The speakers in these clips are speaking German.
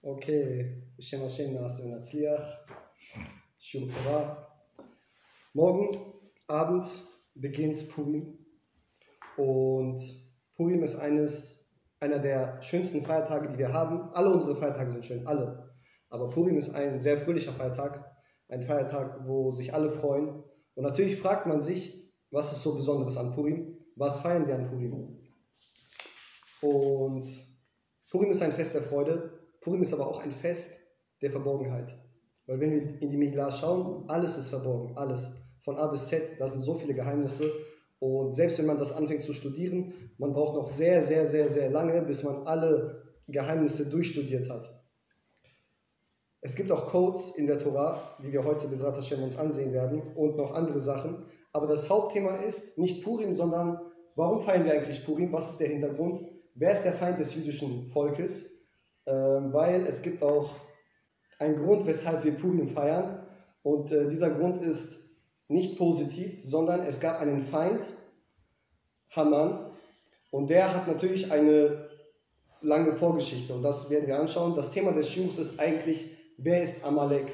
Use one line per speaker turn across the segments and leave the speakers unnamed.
אוקיי, בשם השם נעשה ונצליח, שיעור תורה. Morgen Abend beginnt Purim und Purim ist einer der schönsten Feiertage, die wir haben. Alle unsere Feiertage sind schön, alle. Aber Purim ist ein sehr fröhlicher Feiertag, ein Feiertag, wo sich alle freuen. Und natürlich fragt man sich, was ist so Besonderes an Purim? Was feiern wir an Purim? Und Purim ist ein Fest der Freude. Purim ist aber auch ein Fest der Verborgenheit. Weil wenn wir in die Megillah schauen, alles ist verborgen, alles. Von A bis Z, da sind so viele Geheimnisse. Und selbst wenn man das anfängt zu studieren, man braucht noch sehr, sehr, sehr, sehr lange, bis man alle Geheimnisse durchstudiert hat. Es gibt auch Codes in der Tora, die wir heute Bezrat Hashem uns ansehen werden und noch andere Sachen. Aber das Hauptthema ist nicht Purim, sondern warum feiern wir eigentlich Purim? Was ist der Hintergrund? Wer ist der Feind des jüdischen Volkes? Weil es gibt auch einen Grund, weshalb wir Purim feiern. Und dieser Grund ist nicht positiv, sondern es gab einen Feind, Haman, und der hat natürlich eine lange Vorgeschichte. Und das werden wir anschauen. Das Thema des Shiurs ist eigentlich, wer ist Amalek?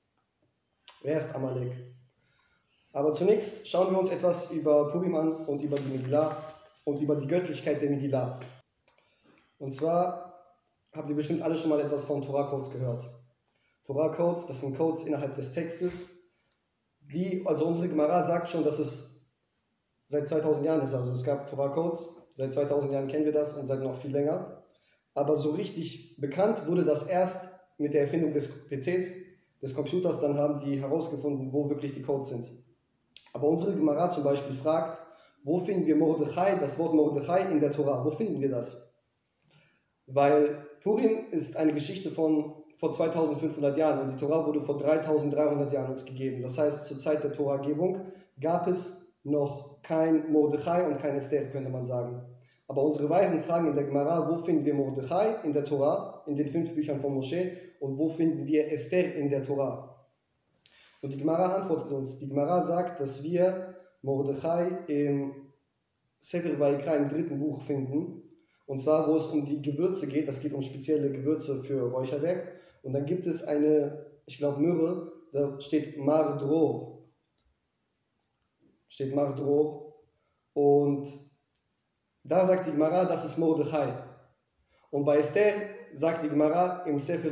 Wer ist Amalek? Aber zunächst schauen wir uns etwas über Purim an und über die Megillah und über die Göttlichkeit der Megillah. Und zwar habt ihr bestimmt alle schon mal etwas von Torah-Codes gehört. Torah-Codes, das sind Codes innerhalb des Textes, also unsere Gemara sagt schon, dass es seit 2000 Jahren ist. Also es gab Torah-Codes, seit 2000 Jahren kennen wir das und seit noch viel länger. Aber so richtig bekannt wurde das erst mit der Erfindung des PCs, des Computers. Dann haben die herausgefunden, wo wirklich die Codes sind. Aber unsere Gemara zum Beispiel fragt, wo finden wir Mordechai, das Wort Mordechai in der Tora? Wo finden wir das? Weil Purim ist eine Geschichte von vor 2500 Jahren und die Tora wurde vor 3300 Jahren uns gegeben. Das heißt, zur Zeit der Toragebung gab es noch kein Mordechai und kein Esther, könnte man sagen. Aber unsere Weisen fragen in der Gemara, wo finden wir Mordechai in der Tora, in den 5 Büchern von Moshe, und wo finden wir Esther in der Tora? Und die Gemara antwortet uns. Die Gemara sagt, dass wir Mordechai im Sefer Vayikra im 3. Buch finden. Und zwar, wo es um die Gewürze geht. Das geht um spezielle Gewürze für Räucherwerk. Und dann gibt es eine, ich glaube Myrrhe, da steht Mardror. Steht Mardror. Und da sagt die Gemara, das ist Mordechai. Und bei Esther sagt die Gemara im Sefer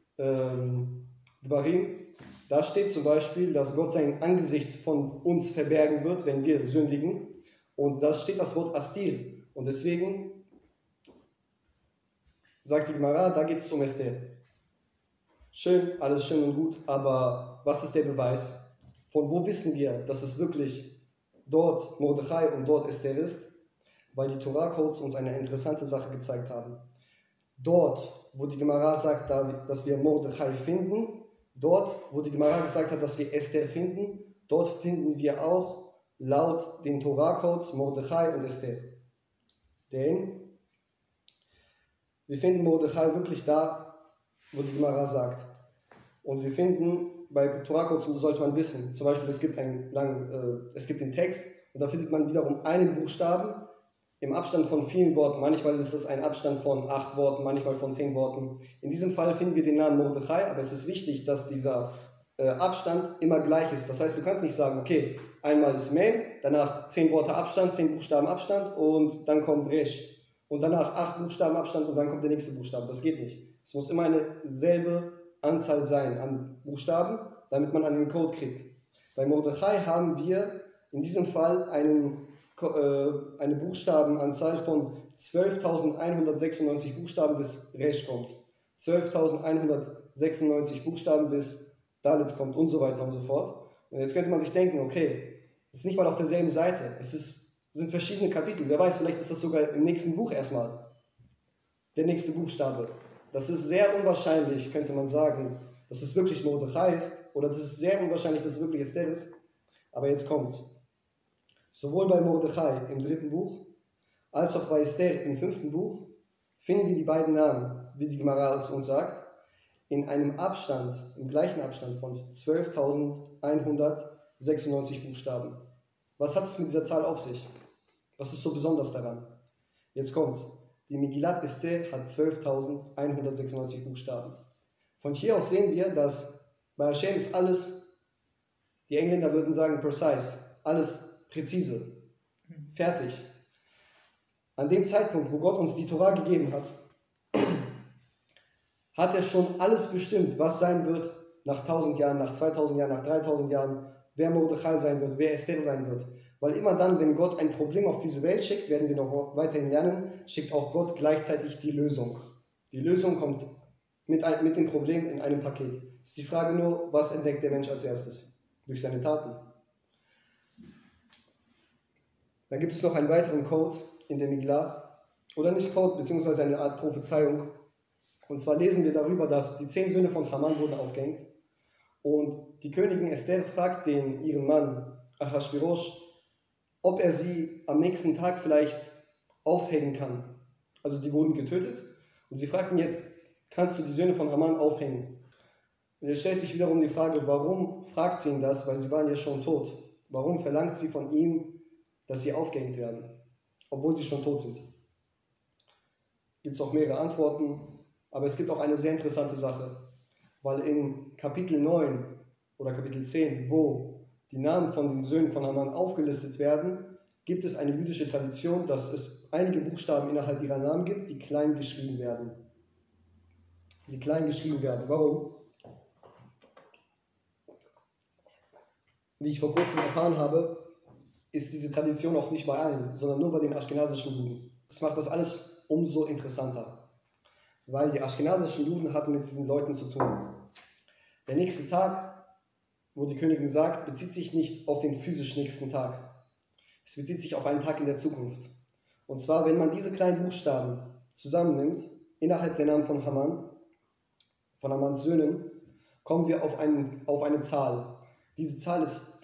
Dvarim, da steht zum Beispiel, dass Gott sein Angesicht von uns verbergen wird, wenn wir sündigen. Und da steht das Wort Astir. Und deswegen sagt die Gemara, da geht es um Esther. Schön, alles schön und gut, aber was ist der Beweis? Von wo wissen wir, dass es wirklich dort Mordechai und dort Esther ist? Weil die Torah-Codes uns eine interessante Sache gezeigt haben. Dort, wo die Gemara sagt, dass wir Mordechai finden, dort, wo die Gemara gesagt hat, dass wir Esther finden, dort finden wir auch laut den Torah-Codes Mordechai und Esther. Denn wir finden Mordechai wirklich da, wo die Gemara sagt. Und wir finden, bei Torah-Codes sollte man wissen, zum Beispiel es gibt den Text und da findet man wiederum einen Buchstaben im Abstand von vielen Worten. Manchmal ist das ein Abstand von 8 Worten, manchmal von 10 Worten. In diesem Fall finden wir den Namen Mordechai, aber es ist wichtig, dass dieser Abstand immer gleich ist. Das heißt, du kannst nicht sagen, okay, einmal ist Mem, danach 10 Worte Abstand, 10 Buchstaben Abstand und dann kommt Resh. Und danach 8 Buchstaben Abstand und dann kommt der nächste Buchstabe. Das geht nicht. Es muss immer eine selbe Anzahl sein an Buchstaben, damit man einen Code kriegt. Bei Mordechai haben wir in diesem Fall eine Buchstabenanzahl von 12.196 Buchstaben bis Resh kommt. 12.196 Buchstaben bis Dalet kommt und so weiter und so fort. Und jetzt könnte man sich denken, okay, es ist nicht mal auf derselben Seite. Es sind verschiedene Kapitel. Wer weiß, vielleicht ist das sogar im nächsten Buch erstmal. Der nächste Buchstabe. Das ist sehr unwahrscheinlich, könnte man sagen, dass es wirklich Mordechai ist. Oder das ist sehr unwahrscheinlich, dass es wirklich Esther ist. Aber jetzt kommt's. Sowohl bei Mordechai im 3. Buch, als auch bei Esther im 5. Buch, finden wir die beiden Namen, wie die Gemara es uns sagt, in einem Abstand, im gleichen Abstand von 12.196 Buchstaben. Was hat es mit dieser Zahl auf sich? Was ist so besonders daran? Jetzt kommt's. Die Megillat Esther hat 12.196 Buchstaben. Von hier aus sehen wir, dass bei Hashem ist alles, die Engländer würden sagen precise, alles präzise, fertig. An dem Zeitpunkt, wo Gott uns die Torah gegeben hat, hat er schon alles bestimmt, was sein wird nach 1000 Jahren, nach 2000 Jahren, nach 3000 Jahren, wer Mordechai sein wird, wer Esther sein wird. Weil immer dann, wenn Gott ein Problem auf diese Welt schickt, werden wir noch weiterhin lernen, schickt auch Gott gleichzeitig die Lösung. Die Lösung kommt mit dem Problem in einem Paket. Es ist die Frage nur, was entdeckt der Mensch als erstes? Durch seine Taten. Dann gibt es noch einen weiteren Code in der Megillah, oder nicht Code, beziehungsweise eine Art Prophezeiung. Und zwar lesen wir darüber, dass die 10 Söhne von Haman wurden aufgehängt. Und die Königin Esther fragt ihren Mann Achashverosh, ob er sie am nächsten Tag vielleicht aufhängen kann. Also die wurden getötet. Und sie fragt ihn jetzt, kannst du die Söhne von Haman aufhängen? Und jetzt stellt sich wiederum die Frage, warum fragt sie ihn das? Weil sie waren ja schon tot. Warum verlangt sie von ihm, dass sie aufgehängt werden, obwohl sie schon tot sind? Gibt es auch mehrere Antworten, aber es gibt auch eine sehr interessante Sache, weil in Kapitel 9 oder Kapitel 10, wo die Namen von den Söhnen von Haman aufgelistet werden, gibt es eine jüdische Tradition, dass es einige Buchstaben innerhalb ihrer Namen gibt, die klein geschrieben werden. Die klein geschrieben werden. Warum? Wie ich vor kurzem erfahren habe, ist diese Tradition auch nicht bei allen, sondern nur bei den aschkenasischen Juden. Das macht das alles umso interessanter, weil die aschkenasischen Juden hatten mit diesen Leuten zu tun. Der nächste Tag, wo die Königin sagt, bezieht sich nicht auf den physisch nächsten Tag. Es bezieht sich auf einen Tag in der Zukunft. Und zwar, wenn man diese kleinen Buchstaben zusammennimmt, innerhalb der Namen von Haman, von Hamans Söhnen, kommen wir auf eine Zahl. Diese Zahl ist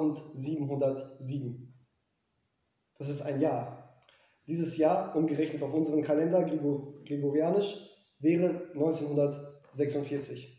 5707. Das ist ein Jahr. Dieses Jahr, umgerechnet auf unseren Kalender, gregorianisch, wäre 1946.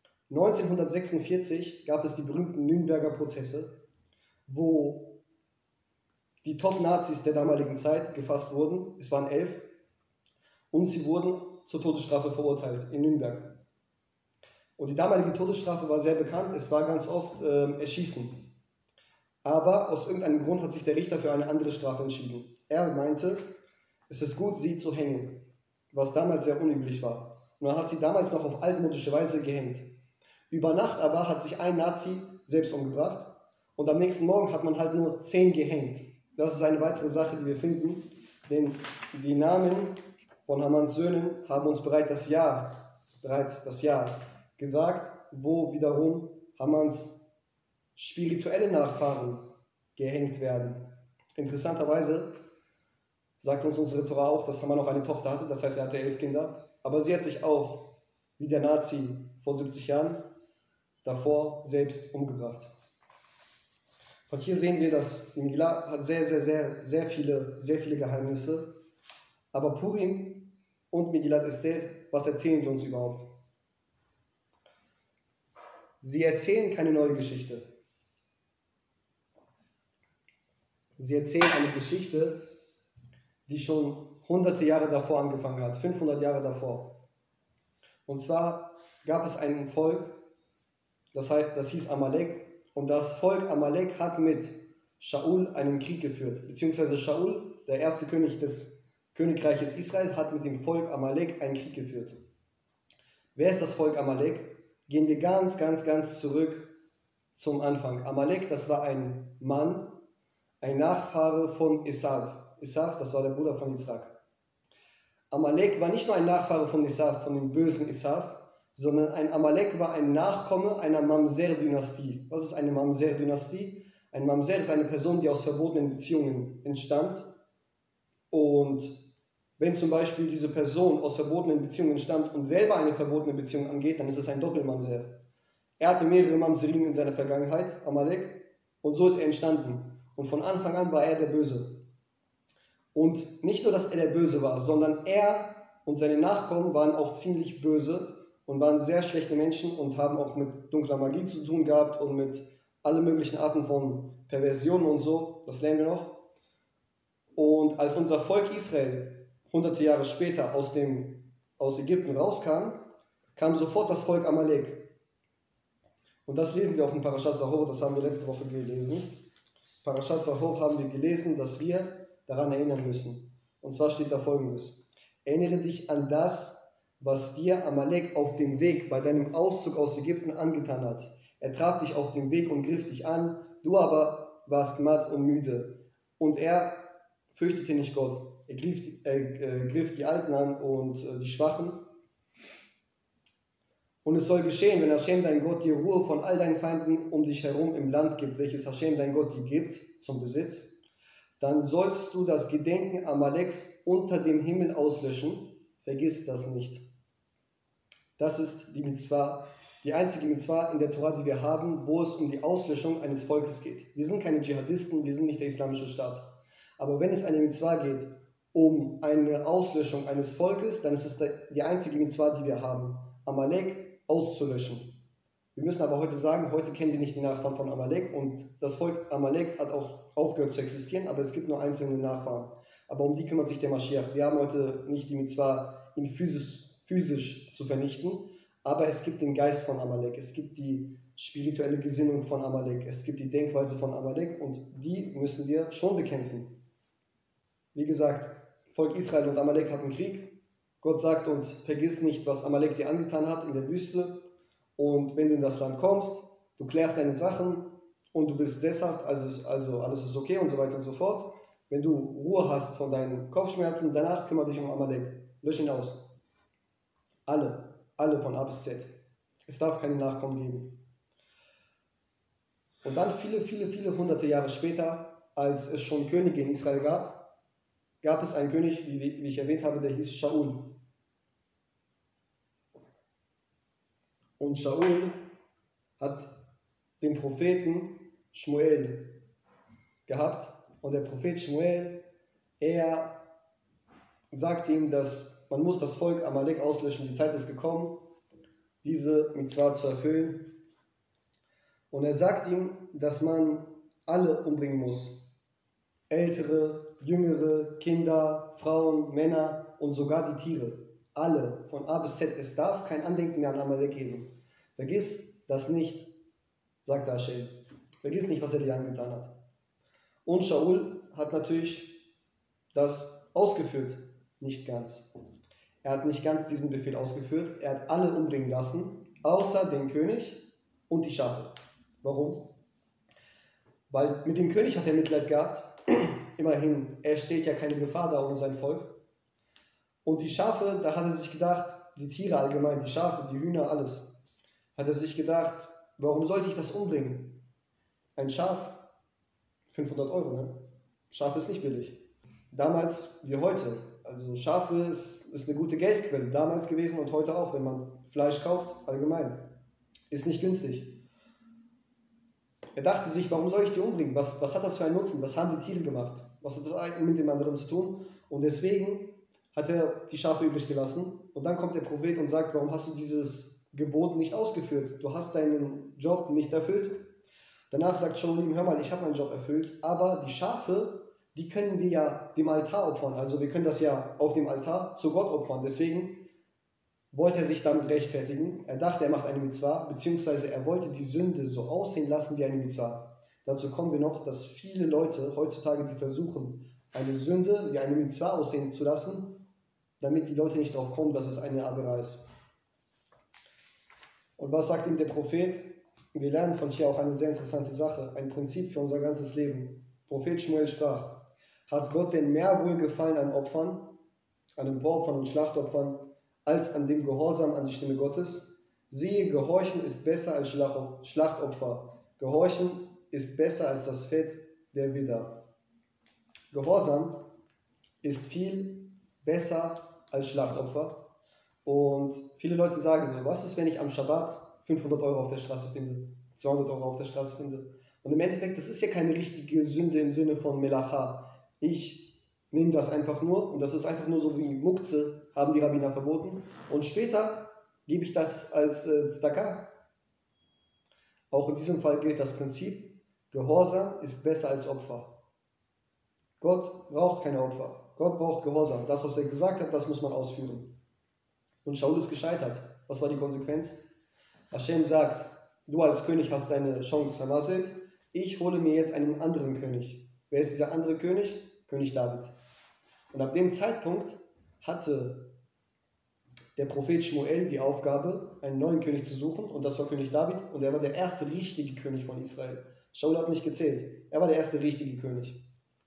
1946 gab es die berühmten Nürnberger Prozesse, wo die Top-Nazis der damaligen Zeit gefasst wurden. Es waren 11. Und sie wurden zur Todesstrafe verurteilt in Nürnberg. Und die damalige Todesstrafe war sehr bekannt. Es war ganz oft Erschießen. Aber aus irgendeinem Grund hat sich der Richter für eine andere Strafe entschieden. Er meinte, es ist gut, sie zu hängen, was damals sehr unüblich war. Und er hat sie damals noch auf altmodische Weise gehängt. Über Nacht aber hat sich ein Nazi selbst umgebracht und am nächsten Morgen hat man halt nur 10 gehängt. Das ist eine weitere Sache, die wir finden, denn die Namen von Hamans Söhnen haben uns bereits das Jahr gesagt, wo wiederum Hamans spirituelle Nachfahren gehängt werden. Interessanterweise sagt uns unsere Tora auch, dass Haman noch eine Tochter hatte, das heißt, er hatte 11 Kinder, aber sie hat sich auch, wie der Nazi vor 70 Jahren, davor selbst umgebracht. Von hier sehen wir, dass die Megillah hat sehr viele Geheimnisse, aber Purim und Megillat Esther, was erzählen sie uns überhaupt? Sie erzählen keine neue Geschichte. Sie erzählen eine Geschichte, die schon hunderte Jahre davor angefangen hat, 500 Jahre davor. Und zwar gab es ein Volk, das hieß Amalek, und das Volk Amalek hat mit Shaul einen Krieg geführt, beziehungsweise Shaul, der erste König des Königreiches Israel, hat mit dem Volk Amalek einen Krieg geführt. Wer ist das Volk Amalek? Gehen wir ganz zurück zum Anfang. Amalek, das war ein Mann, ein Nachfahre von Esav. Esav, das war der Bruder von Yitzhak. Amalek war nicht nur ein Nachfahre von Esav, von dem bösen Esav, sondern ein Amalek war ein Nachkomme einer Mamser-Dynastie. Was ist eine Mamser-Dynastie? Ein Mamser ist eine Person, die aus verbotenen Beziehungen entstammt. Und wenn zum Beispiel diese Person aus verbotenen Beziehungen stammt und selber eine verbotene Beziehung angeht, dann ist es ein Doppelmamser. Er hatte mehrere Mamserim in seiner Vergangenheit, Amalek, und so ist er entstanden. Und von Anfang an war er der Böse. Und nicht nur, dass er der Böse war, sondern er und seine Nachkommen waren auch ziemlich böse und waren sehr schlechte Menschen und haben auch mit dunkler Magie zu tun gehabt und mit allen möglichen Arten von Perversionen und so. Das lernen wir noch. Und als unser Volk Israel hunderte Jahre später aus Ägypten rauskam, kam sofort das Volk Amalek. Und das lesen wir auch in Parashat Zahor, das haben wir letzte Woche gelesen. Parashat Zahor haben wir gelesen, dass wir daran erinnern müssen. Und zwar steht da Folgendes: Erinnere dich an das, was dir Amalek auf dem Weg bei deinem Auszug aus Ägypten angetan hat. Er traf dich auf dem Weg und griff dich an, du aber warst matt und müde. Und er fürchtete nicht Gott. Er griff die Alten an und die Schwachen. Und es soll geschehen, wenn Hashem dein Gott dir Ruhe von all deinen Feinden um dich herum im Land gibt, welches Hashem dein Gott dir gibt zum Besitz, dann sollst du das Gedenken Amaleks unter dem Himmel auslöschen. Vergiss das nicht. Das ist die Mitzvah, die einzige Mitzvah in der Tora, die wir haben, wo es um die Auslöschung eines Volkes geht. Wir sind keine Dschihadisten, wir sind nicht der islamische Staat. Aber wenn es eine Mitzvah geht um eine Auslöschung eines Volkes, dann ist es die einzige Mitzvah, die wir haben, Amalek auszulöschen. Wir müssen aber heute sagen, heute kennen wir nicht die Nachfahren von Amalek und das Volk Amalek hat auch aufgehört zu existieren, aber es gibt nur einzelne Nachfahren. Aber um die kümmert sich der Maschiach. Wir haben heute nicht die Mitzvah, ihn physisch zu vernichten, aber es gibt den Geist von Amalek, es gibt die spirituelle Gesinnung von Amalek, es gibt die Denkweise von Amalek und die müssen wir schon bekämpfen. Wie gesagt, Volk Israel und Amalek hatten Krieg. Gott sagt uns, vergiss nicht, was Amalek dir angetan hat in der Wüste. Und wenn du in das Land kommst, du klärst deine Sachen und du bist sesshaft, also alles ist okay und so weiter und so fort. Wenn du Ruhe hast von deinen Kopfschmerzen, danach kümmere dich um Amalek. Lösch ihn aus. Alle von A bis Z. Es darf keine Nachkommen geben. Und dann viele hunderte Jahre später, als es schon Könige in Israel gab es einen König, wie ich erwähnt habe, der hieß Shaul. Und Shaul hat den Propheten Shmuel gehabt. Und der Prophet Shmuel, er sagt ihm, dass man muss das Volk Amalek auslöschen. Die Zeit ist gekommen, diese Mitzvah zu erfüllen. Und er sagt ihm, dass man alle umbringen muss. Ältere, Jüngere, Kinder, Frauen, Männer und sogar die Tiere. Alle, von A bis Z. Es darf kein Andenken mehr an Amalek geben. Vergiss das nicht, sagt Hashem. Vergiss nicht, was er dir angetan hat. Und Shaul hat natürlich das ausgeführt. Nicht ganz. Er hat nicht ganz diesen Befehl ausgeführt. Er hat alle umbringen lassen, außer den König und die Schafe. Warum? Weil mit dem König hat er Mitleid gehabt. Immerhin, er stellt ja keine Gefahr dar ohne sein Volk. Und die Schafe, da hat er sich gedacht, die Tiere allgemein, die Schafe, die Hühner, alles, hat er sich gedacht, warum sollte ich das umbringen? Ein Schaf, 500 Euro, ne? Schaf ist nicht billig. Damals wie heute. Also Schafe ist eine gute Geldquelle, damals gewesen und heute auch, wenn man Fleisch kauft, allgemein. Ist nicht günstig. Er dachte sich, warum soll ich die umbringen? Was hat das für einen Nutzen? Was haben die Tiere gemacht? Was hat das eine mit dem anderen zu tun? Und deswegen hat er die Schafe übrig gelassen. Und dann kommt der Prophet und sagt, warum hast du dieses Gebot nicht ausgeführt? Du hast deinen Job nicht erfüllt. Danach sagt Shaul ihm, hör mal, ich habe meinen Job erfüllt, aber die Schafe, die können wir ja dem Altar opfern. Also wir können das ja auf dem Altar zu Gott opfern. Deswegen wollte er sich damit rechtfertigen. Er dachte, er macht eine Mitzvah, beziehungsweise er wollte die Sünde so aussehen lassen wie eine Mitzvah. Dazu kommen wir noch, dass viele Leute heutzutage, die versuchen, eine Sünde wie eine Mitzvah aussehen zu lassen, damit die Leute nicht darauf kommen, dass es eine Avera ist. Und was sagt ihm der Prophet? Wir lernen von hier auch eine sehr interessante Sache, ein Prinzip für unser ganzes Leben. Prophet Shmuel sprach, hat Gott denn mehr Wohlgefallen an Opfern, an Emporopfern und Schlachtopfern, als an dem Gehorsam an die Stimme Gottes? Siehe, Gehorchen ist besser als Schlachtopfer. Gehorchen ist besser als das Fett der Widder. Gehorsam ist viel besser als Schlachtopfer. Und viele Leute sagen so, was ist, wenn ich am Schabbat 500 Euro auf der Straße finde, 200 Euro auf der Straße finde? Und im Endeffekt, das ist ja keine richtige Sünde im Sinne von Melacha. Ich nehme das einfach nur und das ist einfach nur so wie Mukze, haben die Rabbiner verboten. Und später gebe ich das als Tzedakah. Auch in diesem Fall gilt das Prinzip, Gehorsam ist besser als Opfer. Gott braucht keine Opfer. Gott braucht Gehorsam. Das, was er gesagt hat, das muss man ausführen. Und Shaul ist gescheitert. Was war die Konsequenz? Hashem sagt, du als König hast deine Chance vermasselt, ich hole mir jetzt einen anderen König. Wer ist dieser andere König? König David. Und ab dem Zeitpunkt hatte der Prophet Shmuel die Aufgabe, einen neuen König zu suchen, und das war König David, und er war der erste richtige König von Israel. Shaul hat nicht gezählt, er war der erste richtige König.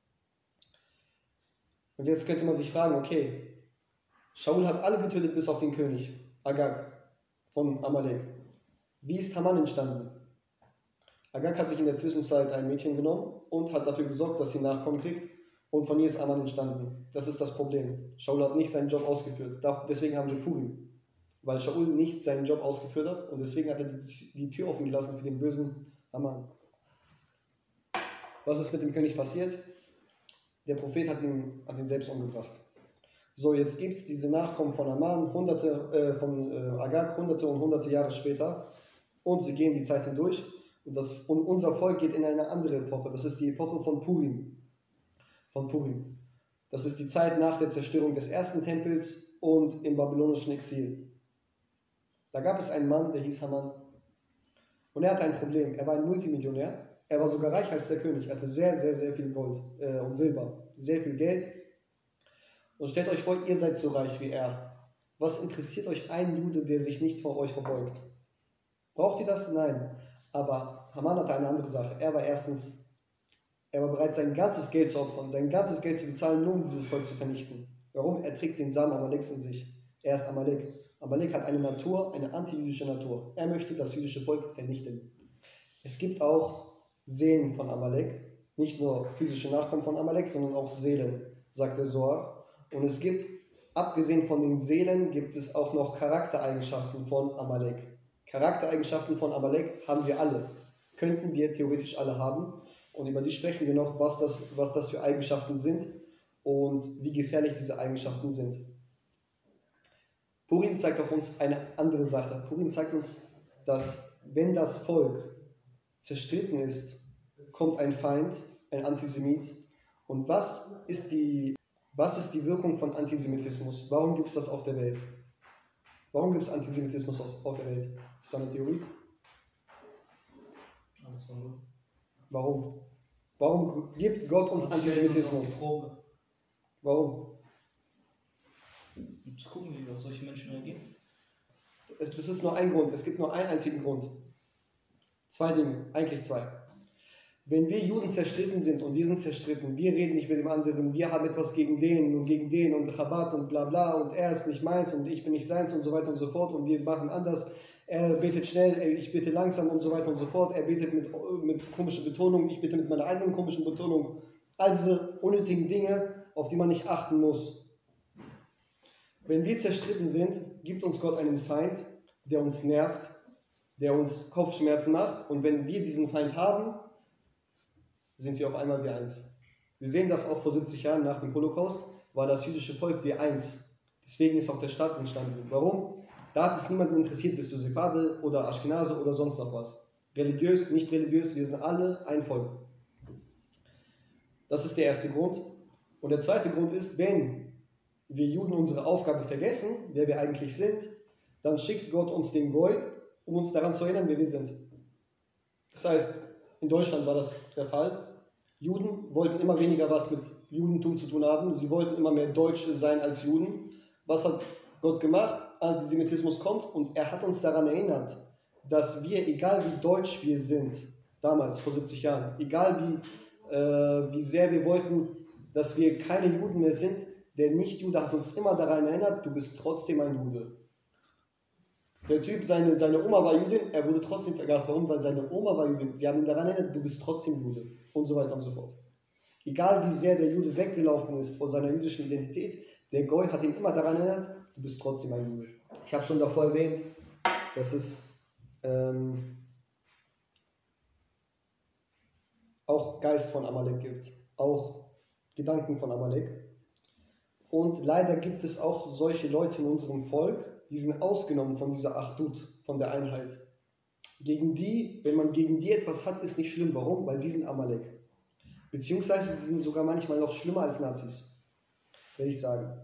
Und jetzt könnte man sich fragen, okay, Shaul hat alle getötet bis auf den König, Agag von Amalek. Wie ist Haman entstanden? Agag hat sich in der Zwischenzeit ein Mädchen genommen und hat dafür gesorgt, dass sie Nachkommen kriegt, und von ihr ist Haman entstanden. Das ist das Problem. Shaul hat nicht seinen Job ausgeführt. Deswegen haben wir Purim. Weil Shaul nicht seinen Job ausgeführt hat, und deswegen hat er die Tür offen gelassen für den bösen Haman. Was ist mit dem König passiert? Der Prophet hat ihn selbst umgebracht. So, jetzt gibt es diese Nachkommen von Haman, Agag, hunderte und hunderte Jahre später, und sie gehen die Zeit hindurch, und unser Volk geht in eine andere Epoche. Das ist die Epoche von Purim. Das ist die Zeit nach der Zerstörung des ersten Tempels und im babylonischen Exil. Da gab es einen Mann, der hieß Haman, und er hatte ein Problem. Er war ein Multimillionär, er war sogar reicher als der König, er hatte sehr, sehr, sehr viel Gold und Silber, sehr viel Geld. Und stellt euch vor, ihr seid so reich wie er. Was interessiert euch ein Jude, der sich nicht vor euch verbeugt? Braucht ihr das? Nein. Aber Haman hatte eine andere Sache. Er war bereit, sein ganzes Geld zu opfern, sein ganzes Geld zu bezahlen, nur um dieses Volk zu vernichten. Warum? Er trägt den Samen Amaleks in sich. Er ist Amalek. Amalek hat eine Natur, eine antijüdische Natur. Er möchte das jüdische Volk vernichten. Es gibt auch Seelen von Amalek, nicht nur physische Nachkommen von Amalek, sondern auch Seelen, sagt der Zohar. Und es gibt, abgesehen von den Seelen, gibt es auch noch Charaktereigenschaften von Amalek. Charaktereigenschaften von Amalek haben wir alle. Könnten wir theoretisch alle haben. Und über die sprechen wir noch, was das für Eigenschaften sind und wie gefährlich diese Eigenschaften sind. Purim zeigt auch uns eine andere Sache. Purim zeigt uns, dass wenn das Volk zerstritten ist, kommt ein Feind, ein Antisemit. Und was ist die Wirkung von Antisemitismus? Warum gibt es das auf der Welt? Warum gibt es Antisemitismus auf der Welt? Ist das eine Theorie?
Alles von Gott.
Warum? Warum gibt Gott uns Antisemitismus? Warum?
Um zu gucken, wie wir auf solche Menschen reagieren.
Das ist nur ein Grund. Es gibt nur einen einzigen Grund. Zwei Dinge, eigentlich zwei. Wenn wir Juden zerstritten sind und wir sind zerstritten, wir reden nicht mit dem anderen, wir haben etwas gegen den und Chabad und bla bla und er ist nicht meins und ich bin nicht seins und so weiter und so fort und wir machen anders. Er betet schnell, ich bete langsam und so weiter und so fort. Er betet mit komischer Betonung, ich bete mit meiner eigenen komischen Betonung. All diese unnötigen Dinge, auf die man nicht achten muss. Wenn wir zerstritten sind, gibt uns Gott einen Feind, der uns nervt, der uns Kopfschmerzen macht. Und wenn wir diesen Feind haben, sind wir auf einmal wir eins. Wir sehen das auch vor 70 Jahren nach dem Holocaust, war das jüdische Volk wir eins. Deswegen ist auch der Staat entstanden. Warum? Da hat es niemanden interessiert, bist du Sephardel oder Aschkenase oder sonst noch was. Religiös, nicht religiös, wir sind alle ein Volk. Das ist der erste Grund. Und der zweite Grund ist, wenn wir Juden unsere Aufgabe vergessen, wer wir eigentlich sind, dann schickt Gott uns den Goy, um uns daran zu erinnern, wer wir sind. Das heißt, in Deutschland war das der Fall. Juden wollten immer weniger was mit Judentum zu tun haben. Sie wollten immer mehr Deutsche sein als Juden. Was hat Gott gemacht? Antisemitismus kommt und er hat uns daran erinnert, dass wir, egal wie deutsch wir sind, damals, vor 70 Jahren, egal wie sehr wir wollten, dass wir keine Juden mehr sind, der Nicht-Jude hat uns immer daran erinnert, du bist trotzdem ein Jude. Der Typ, seine Oma war Jüdin, er wurde trotzdem vergast. Warum? Weil seine Oma war Jüdin. Sie haben ihn daran erinnert, du bist trotzdem Jude. Und so weiter und so fort. Egal wie sehr der Jude weggelaufen ist von seiner jüdischen Identität, der Goy hat ihn immer daran erinnert, du bist trotzdem ein Jude. Ich habe schon davor erwähnt, dass es auch Geist von Amalek gibt. Auch Gedanken von Amalek. Und leider gibt es auch solche Leute in unserem Volk, die sind ausgenommen von dieser Achdut, von der Einheit. Wenn man gegen die etwas hat, ist nicht schlimm. Warum? Weil die sind Amalek. Beziehungsweise die sind sogar manchmal noch schlimmer als Nazis, will ich sagen.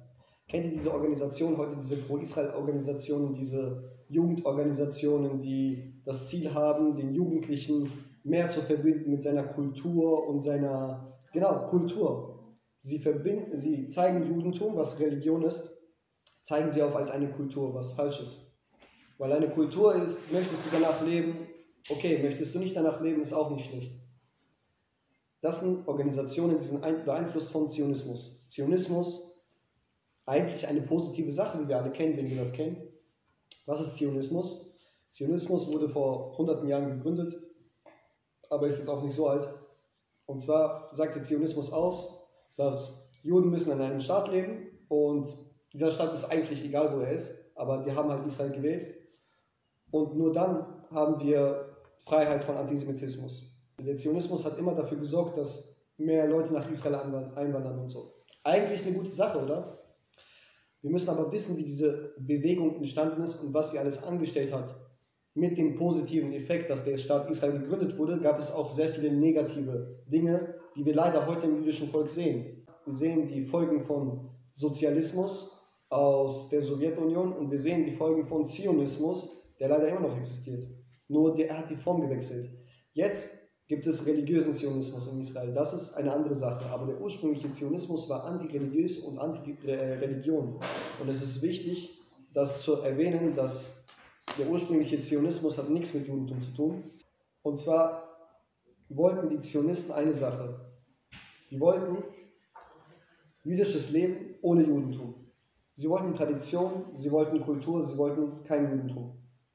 Kennt ihr diese Organisationen heute, diese Pro-Israel-Organisationen, diese Jugendorganisationen, die das Ziel haben, den Jugendlichen mehr zu verbinden mit seiner Kultur und seiner, genau, Kultur. Sie zeigen Judentum, was Religion ist, zeigen sie auch als eine Kultur, was falsch ist. Weil eine Kultur ist, möchtest du danach leben, okay, möchtest du nicht danach leben, ist auch nicht schlecht. Das sind Organisationen, die sind beeinflusst vom Zionismus. Zionismus, eigentlich eine positive Sache, wie wir alle kennen, wenn wir das kennen. Was ist Zionismus? Zionismus wurde vor hunderten Jahren gegründet, aber ist jetzt auch nicht so alt. Und zwar sagt der Zionismus aus, dass Juden müssen in einem Staat leben und dieser Staat ist eigentlich egal, wo er ist, aber die haben halt Israel gewählt. Und nur dann haben wir Freiheit von Antisemitismus. Der Zionismus hat immer dafür gesorgt, dass mehr Leute nach Israel einwandern und so. Eigentlich eine gute Sache, oder? Wir müssen aber wissen, wie diese Bewegung entstanden ist und was sie alles angestellt hat. Mit dem positiven Effekt, dass der Staat Israel gegründet wurde, gab es auch sehr viele negative Dinge, die wir leider heute im jüdischen Volk sehen. Wir sehen die Folgen von Sozialismus aus der Sowjetunion und wir sehen die Folgen von Zionismus, der leider immer noch existiert. Nur er hat die Form gewechselt. Jetzt gibt es religiösen Zionismus in Israel. Das ist eine andere Sache. Aber der ursprüngliche Zionismus war antireligiös und anti-Religion. Und es ist wichtig, das zu erwähnen, dass der ursprüngliche Zionismus hat nichts mit Judentum zu tun. Und zwar wollten die Zionisten eine Sache. Die wollten jüdisches Leben ohne Judentum. Sie wollten Tradition, sie wollten Kultur, sie wollten kein Judentum.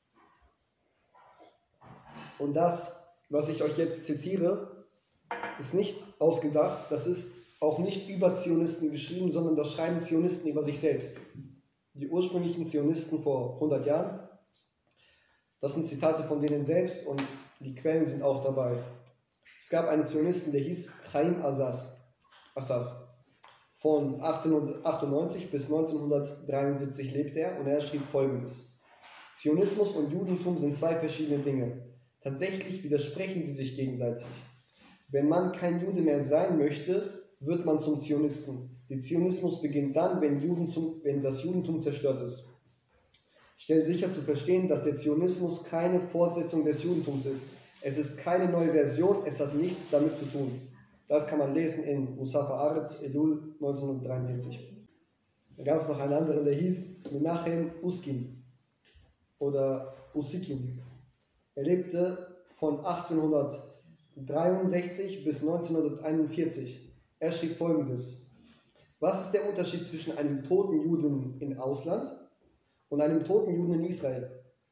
Und das, was ich euch jetzt zitiere, ist nicht ausgedacht, das ist auch nicht über Zionisten geschrieben, sondern das schreiben Zionisten über sich selbst. Die ursprünglichen Zionisten vor 100 Jahren, das sind Zitate von denen selbst und die Quellen sind auch dabei. Es gab einen Zionisten, der hieß Chaim Assas. Von 1898 bis 1973 lebte er und er schrieb Folgendes. Zionismus und Judentum sind zwei verschiedene Dinge. Tatsächlich widersprechen sie sich gegenseitig. Wenn man kein Jude mehr sein möchte, wird man zum Zionisten. Der Zionismus beginnt dann, wenn das Judentum zerstört ist. Stellt sicher zu verstehen, dass der Zionismus keine Fortsetzung des Judentums ist. Es ist keine neue Version, es hat nichts damit zu tun. Das kann man lesen in Musaf Haaretz, Elul 1943. Da gab es noch einen anderen, der hieß Menachem Uskin oder Usikin. Er lebte von 1863 bis 1941. Er schrieb Folgendes. Was ist der Unterschied zwischen einem toten Juden im Ausland und einem toten Juden in Israel?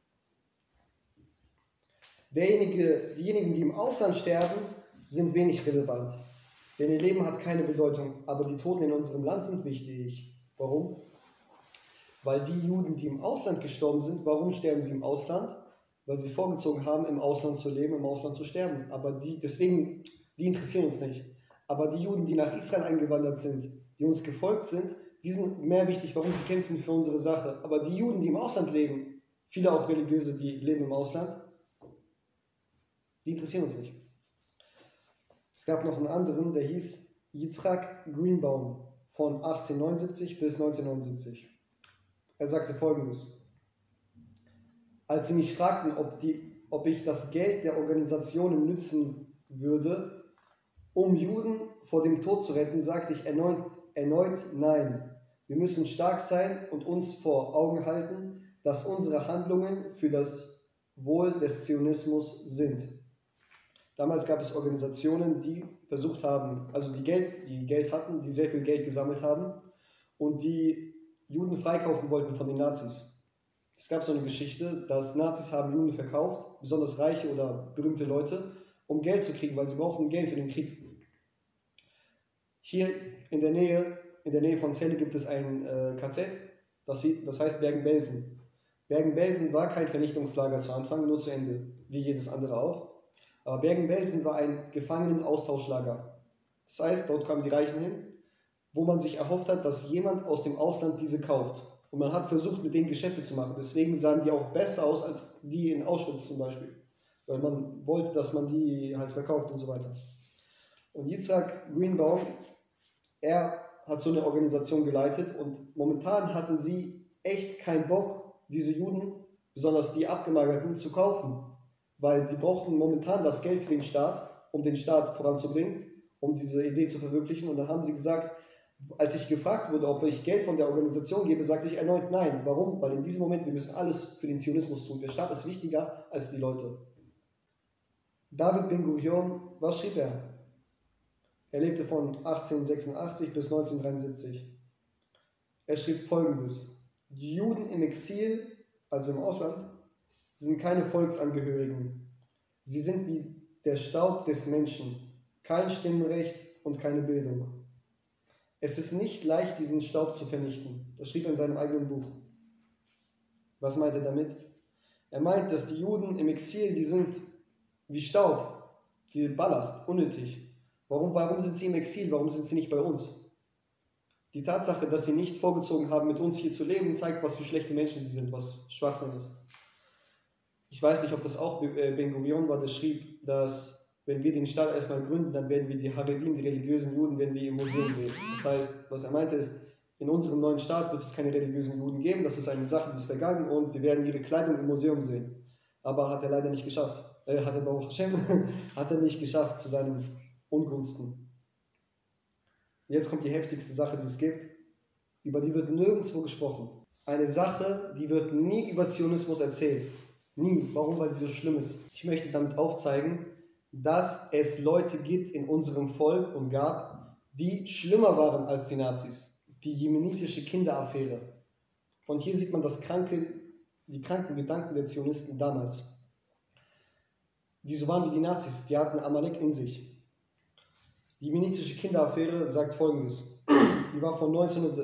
Diejenigen, die im Ausland sterben, sind wenig relevant. Denn ihr Leben hat keine Bedeutung, aber die Toten in unserem Land sind wichtig. Warum? Weil die Juden, die im Ausland gestorben sind, warum sterben sie im Ausland? Weil sie vorgezogen haben, im Ausland zu leben, im Ausland zu sterben. Aber die interessieren uns nicht. Aber die Juden, die nach Israel eingewandert sind, die uns gefolgt sind, die sind mehr wichtig, warum die kämpfen für unsere Sache. Aber die Juden, die im Ausland leben, viele auch Religiöse, die leben im Ausland, die interessieren uns nicht. Es gab noch einen anderen, der hieß Yitzhak Greenbaum von 1879 bis 1979. Er sagte Folgendes. Als sie mich fragten, ob ich das Geld der Organisationen nützen würde, um Juden vor dem Tod zu retten, sagte ich erneut nein. Wir müssen stark sein und uns vor Augen halten, dass unsere Handlungen für das Wohl des Zionismus sind. Damals gab es Organisationen, die versucht haben, also die Geld hatten, die sehr viel Geld gesammelt haben und die Juden freikaufen wollten von den Nazis. Es gab so eine Geschichte, dass Nazis haben Juden verkauft, besonders reiche oder berühmte Leute, um Geld zu kriegen, weil sie brauchten Geld für den Krieg. Hier in der Nähe von Celle gibt es ein KZ, das heißt Bergen-Belsen. Bergen-Belsen war kein Vernichtungslager zu Anfang, nur zu Ende, wie jedes andere auch. Aber Bergen-Belsen war ein Gefangenenaustauschlager. Das heißt, dort kamen die Reichen hin, wo man sich erhofft hat, dass jemand aus dem Ausland diese kauft. Und man hat versucht, mit denen Geschäfte zu machen. Deswegen sahen die auch besser aus als die in Auschwitz zum Beispiel. Weil man wollte, dass man die halt verkauft und so weiter. Und Yitzhak Greenbaum, er hat so eine Organisation geleitet und momentan hatten sie echt keinen Bock, diese Juden, besonders die Abgemagerten, zu kaufen, weil die brauchten momentan das Geld für den Staat, um den Staat voranzubringen, um diese Idee zu verwirklichen. Und dann haben sie gesagt, als ich gefragt wurde, ob ich Geld von der Organisation gebe, sagte ich erneut nein. Warum? Weil in diesem Moment, wir müssen alles für den Zionismus tun. Der Staat ist wichtiger als die Leute. David Ben-Gurion, was schrieb er? Er lebte von 1886 bis 1973. Er schrieb Folgendes: Die Juden im Exil, also im Ausland, sind keine Volksangehörigen. Sie sind wie der Staub des Menschen, kein Stimmrecht und keine Bildung. Es ist nicht leicht, diesen Staub zu vernichten. Das schrieb er in seinem eigenen Buch. Was meint er damit? Er meint, dass die Juden im Exil, die sind wie Staub, die Ballast, unnötig. Warum sind sie im Exil? Warum sind sie nicht bei uns? Die Tatsache, dass sie nicht vorgezogen haben, mit uns hier zu leben, zeigt, was für schlechte Menschen sie sind, was Schwachsinn ist. Ich weiß nicht, ob das auch Ben-Gurion war, der schrieb, dass wenn wir den Staat erstmal gründen, dann werden wir die Haredim, die religiösen Juden, werden wir im Museum sehen. Das heißt, was er meinte ist, in unserem neuen Staat wird es keine religiösen Juden geben, das ist eine Sache, die ist vergangen und wir werden ihre Kleidung im Museum sehen. Aber hat er leider nicht geschafft. Hat er Baruch Hashem, hat er nicht geschafft zu seinen Ungunsten. Jetzt kommt die heftigste Sache, die es gibt. Über die wird nirgendwo gesprochen. Eine Sache, die wird nie über Zionismus erzählt. Nie. Warum? Weil sie so schlimm ist. Ich möchte damit aufzeigen, dass es Leute gibt in unserem Volk und gab, die schlimmer waren als die Nazis. Die jemenitische Kinderaffäre. Von hier sieht man die kranken Gedanken der Zionisten damals. Die so waren wie die Nazis, die hatten Amalek in sich. Die jemenitische Kinderaffäre sagt Folgendes. Die war von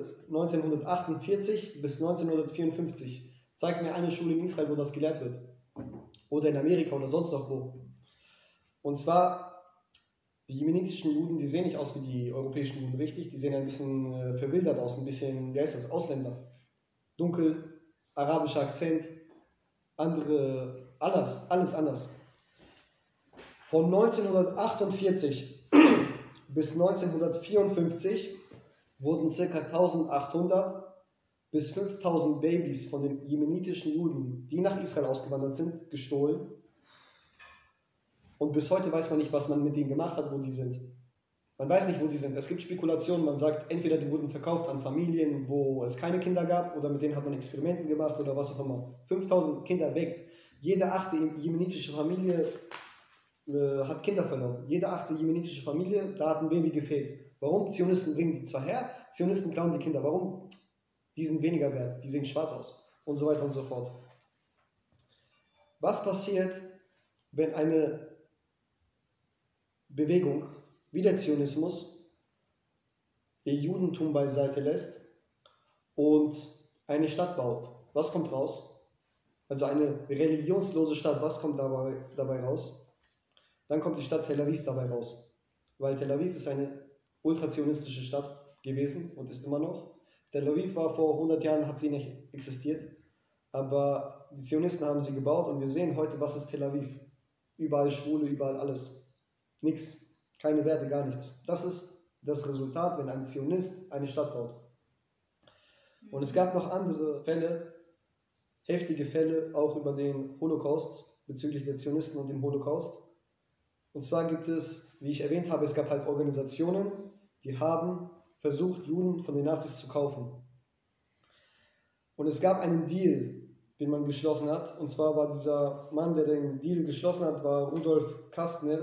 1948 bis 1954. Zeig mir eine Schule in Israel, wo das gelehrt wird. Oder in Amerika oder sonst noch wo. Und zwar, die jemenitischen Juden, die sehen nicht aus wie die europäischen Juden, richtig? Die sehen ein bisschen verwildert aus, ein bisschen, wie heißt das, Ausländer. Dunkel, arabischer Akzent, alles anders. Von 1948 bis 1954 wurden ca. 1800 bis 5000 Babys von den jemenitischen Juden, die nach Israel ausgewandert sind, gestohlen. Und bis heute weiß man nicht, was man mit denen gemacht hat, wo die sind. Man weiß nicht, wo die sind. Es gibt Spekulationen, man sagt, entweder die wurden verkauft an Familien, wo es keine Kinder gab, oder mit denen hat man Experimenten gemacht oder was auch immer. 5000 Kinder weg. Jede 8. jemenitische Familie hat Kinder verloren. Jede 8. jemenitische Familie, da hat ein Baby gefehlt. Warum? Zionisten bringen die zwar her, Zionisten klauen die Kinder. Warum? Die sind weniger wert, die sehen schwarz aus und so weiter und so fort. Was passiert, wenn eine Bewegung wie der Zionismus ihr Judentum beiseite lässt und eine Stadt baut? Was kommt raus? Also eine religionslose Stadt, was kommt dabei raus? Dann kommt die Stadt Tel Aviv dabei raus. Weil Tel Aviv ist eine ultrazionistische Stadt gewesen und ist immer noch. Tel Aviv war vor 100 Jahren, hat sie nicht existiert, aber die Zionisten haben sie gebaut und wir sehen heute, was ist Tel Aviv. Überall Schwule, überall alles. Nichts, keine Werte, gar nichts. Das ist das Resultat, wenn ein Zionist eine Stadt baut. Und es gab noch andere Fälle, heftige Fälle, auch über den Holocaust, bezüglich der Zionisten und dem Holocaust. Und zwar gibt es, wie ich erwähnt habe, es gab halt Organisationen, die haben versucht, Juden von den Nazis zu kaufen. Und es gab einen Deal, den man geschlossen hat. Und zwar war dieser Mann, der den Deal geschlossen hat, war Rudolf Kastner.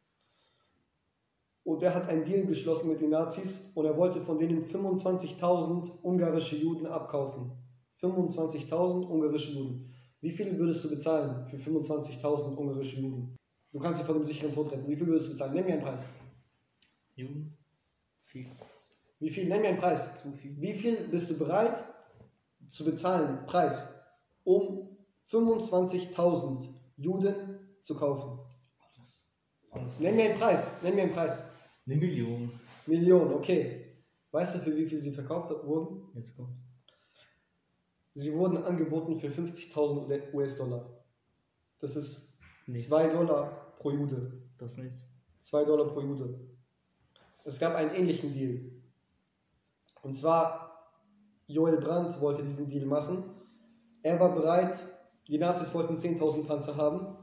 Und der hat einen Deal geschlossen mit den Nazis und er wollte von denen 25.000 ungarische Juden abkaufen. 25.000 ungarische Juden. Wie viel würdest du bezahlen für 25.000 ungarische Juden? Du kannst sie vor dem sicheren Tod retten. Wie viel würdest du bezahlen? Nenn mir einen Preis.
Juden? Viel.
Wie viel? Nenn mir einen Preis.
Zu viel.
Wie viel bist du bereit zu bezahlen, Preis, um 25.000 Juden zu kaufen?
Alles.
Nenn mir einen Preis. Nenn mir einen Preis.
1 Million.
Million, okay. Weißt du, für wie viel sie verkauft wurden?
Jetzt kommt.
Sie wurden angeboten für 50.000 US-Dollar. Das ist
Nicht.
$2 pro Jude.
Das nicht.
$2 pro Jude. Es gab einen ähnlichen Deal. Und zwar, Joel Brandt wollte diesen Deal machen. Er war bereit, die Nazis wollten 10.000 Panzer haben,